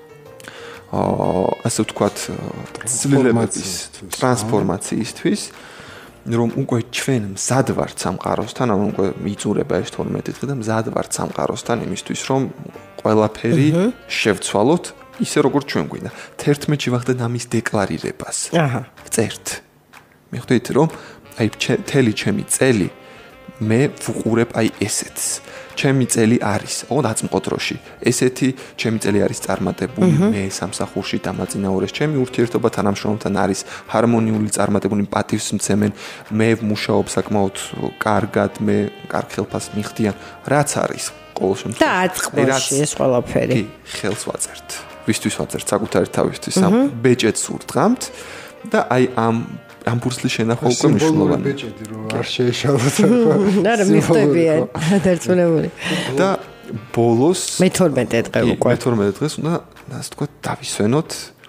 ასე ვთქვათ ცვლილებების ტრანსფორმაციისთვის, რომ უკვე ჩვენ მზად ვართ სამყაროსთან, ანუ უკვე მიწურება ეს 12 დღე და მზად ვართ სამყაროსთან იმისთვის, რომ ყველაფერი შევცვალოთ ისე როგორც ჩვენ გვინდა. 11-ში ვახდეთ ამის დეკლარირებას. წერთ. მიხვდით რომ აი თელი ჩემი წელი მე ვუყურებ აი ესეთს. ჩემი წელი არის, დაწმყოდროში. ესეთი ჩემი წელი არის წარმატებული, მე სამსახურში დამაწინაურეს, ჩემი ურთიერთობა თანამშრომელთან არის ჰარმონიული, წარმატებული, პატივს მცემენ, მე ვმუშაობ საკმაოდ კარგად, მე კარგ ხელფასს მიხდიან, რაც არის ყოველ შემთხვევაში. და აწყბოში ეს ყველაფერი. კი, ხელს ვაწერთ. ვისთვის ვაწერთ? საკუთარი თავისთვის, ბეჭედს ურტყამთ და აი ამ პურსლის შენახვა უკვე მნიშვნელოვანია. ბეჭედი რომ არ შეეშალოთ. არა, მიხდებიან დარწმუნებული. და ბოლოს მე-12 დღე უკვე. მე-12 დღეს უნდა ასე თქვა დავისვენოთ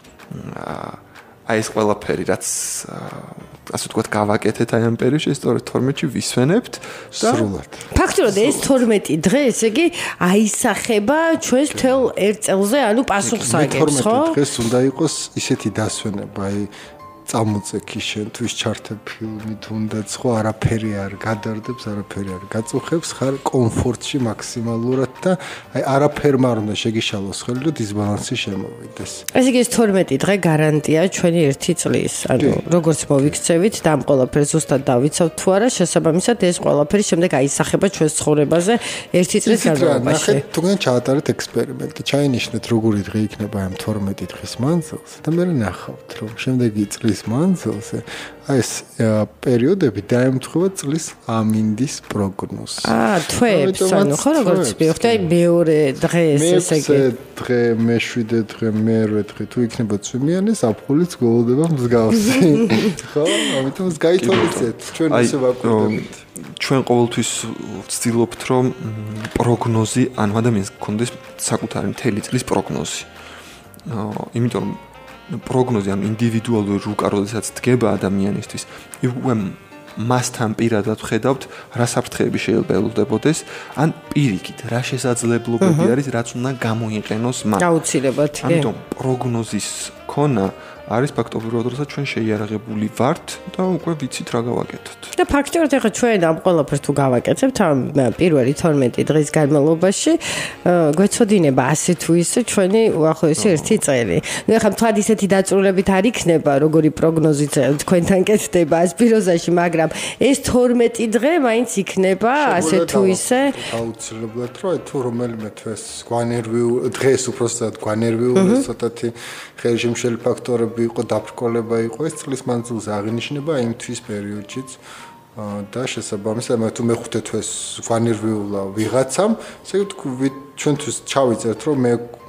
აი ეს ყველაფერი, რაც ასე თქვა გავაკეთეთ აი ამ პერიოდში, სწორედ 12-ში ვისვენებთ და სრულად. ფაქტურად ეს 12 დღე, ესე იგი, აისახება ჩვენს მთელ ერთ წელზე, ანუ პასუხსაგებს, ხო? 12 დღეს უნდა იყოს ისეთი დასვენება, აი წამოწექი შენთვის ჩართებ ფილმი თუნდაც ხო არაფერი არ გადარდებს, არაფერი არ გაწუხებს, ხარ კომფორტში მაქსიმალურად და აი არაფერმა არ უნდა შეგიშალოს ხელი, რომ დისბალანსი შემოვიდეს. ესე იგი ეს 12 დღე გარანტია ჩვენი 1 წლის, ანუ როგორც მოვიქცევით და ამ ყველაფერს ზუსტად დავიცავთ თუ არა, შესაბამისად ეს ყველაფერი შემდეგ აისახება ჩვენს ცხოვრებაზე 1 წლის განმავლობაში. ნახეთ, თუნდაც ჩაატარეთ ექსპერიმენტი, ჩაინიშნეთ როგორი დღე იქნება ამ 12 დღის მანძილზე და მე ნახავთ, რომ შემდეგი წლის წლის მანძილზე აი ეს პერიოდები დაემთხვევა წლის ამინდის პროგნოზს. თვეებს, ანუ ხო როგორც ვიხდი, აი მეორე დღეს ესე იგი. დღე, მე-7 დღე, მე-8 დღე თუ იქნება წვიმიანი, საფხულიც გველოდება მსგავსი. ხო? ამიტომ გაითვალისწინეთ, ჩვენ ისე ვაკვირდებით. ჩვენ ყოველთვის ვცდილობთ, რომ პროგნოზი, ანუ ადამიანს გქონდეს საკუთარი მთელი წლის პროგნოზი. იმიტომ რომ პროგნოზი ან ინდივიდუალური რუკა როდესაც დგება ადამიანისთვის, უკვე მასთან პირადად ხედავთ, რა საფრთხეები შეიძლება ელოდებოდეს, ან პირიქით, რა შესაძლებლობები არის, რაც უნდა გამოიყენოს მან. აუცილებლად, კი. ამიტომ პროგნოზის ქონა არის ფაქტობრივად, როდესაც ჩვენ შეიარაღებული ვართ და უკვე ვიცით რა გავაკეთოთ. და ფაქტობრივად ახლა ჩვენ ამ ყველაფერს თუ გავაკეთებთ ამ პირველი 12 დღის განმავლობაში, გვეცოდინება ასე თუ ისე ჩვენი უახლოესი 1 წელი. ნუ ახლა თქვა ისეთი დაწურლებით არ იქნება, როგორი პროგნოზით თქვენთან კეთდება ასპიროზაში, მაგრამ ეს 12 დღე მაინც იქნება ასე თუ ისე. აუცილებლად რომ თუ რომელიმე თვეს გვანერვიულ დღეს უბრალოდ გვანერვიულ ცოტათი ხელშემშელი ფაქტორები იყო დაბრკოლება იყო ეს წლის მანძილზე აღინიშნება იმ თვის პერიოდშიც და შესაბამისად თუ მე-5 თვეს გვანერვიულა ვიღაცამ ესე ჩვენთვის ჩავიწერთ რომ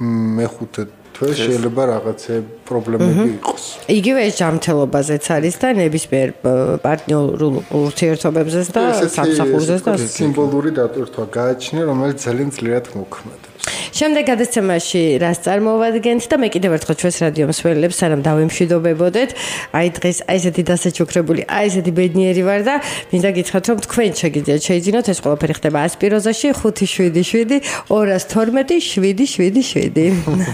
მე-5 თვეს შეიძლება რაღაცე პრობლემები იყოს. იგივე ეს ჯანმრთელობაზეც არის და ნებისმიერ პარტნიორულ ურთიერთობებზეც და სამსახურზეც და სიმბოლური დატვირთვა გააჩნია რომელიც ძალიან ძლიერად მოქმედებს. შემდეგ გადაცემაში რას წარმოვადგენთ და მე კიდევ ერთხელ ჩვენს რადიო მსმენელებს სანამ დავემშვიდობებოდეთ, აი დღეს აი ესეთი დასაჩუქრებული, აი ესეთი ბედნიერი ვარ და მინდა გითხრათ რომ თქვენ შეგიძლიათ შეიძინოთ ეს ყველაფერი ხდება ასპიროზაში 577 212 777.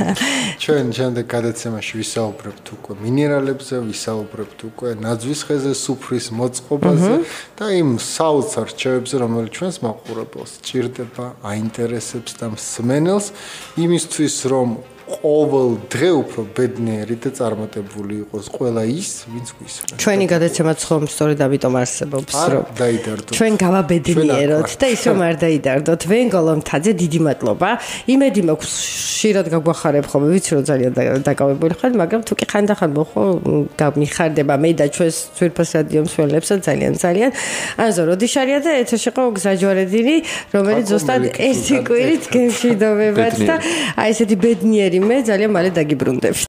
ჩვენ შემდეგ გადაცემაში ვისაუბრებთ უკვე მინერალებზე, ვისაუბრებთ უკვე ნაძვის ხეზე, სუფრის მოწყობაზე და იმ საოცარ რჩევებზე, რომელიც ჩვენს მაყურებელს ჭირდება, აინტერესებს და მსმენელს იმისთვის, რომ ყოველ დღე უფრო ბედნიერი და წარმატებული იყოს ყველა ის, ვინც გვისმენს. ჩვენი გადაცემაც ხომ სწორედ ამიტომ არსებობს, რომ დაიდარდოთ. ჩვენ გავაბედნიეროთ და ის რომ არ დაიდარდოთ. ვენ გოლომთაძე, დიდი მადლობა. იმედი მაქვს, ხშირად გაგვახარებ ხოლმე, ვიცი რომ ძალიან დაკავებული ხარ, მაგრამ თუ კი ხანდახან მოხო გამიხარდება მე და ჩვენს ძვირფას რადიო მსმენელებსაც ძალიან. ანზო როდიშარია და ეთერში ყო გზაჯვარედინი, რომელიც ზუსტად ეს კვირით გემშვიდობებად და აი ესეთი ბედნიერი მე ძალიან მალე დაგიბრუნდებ.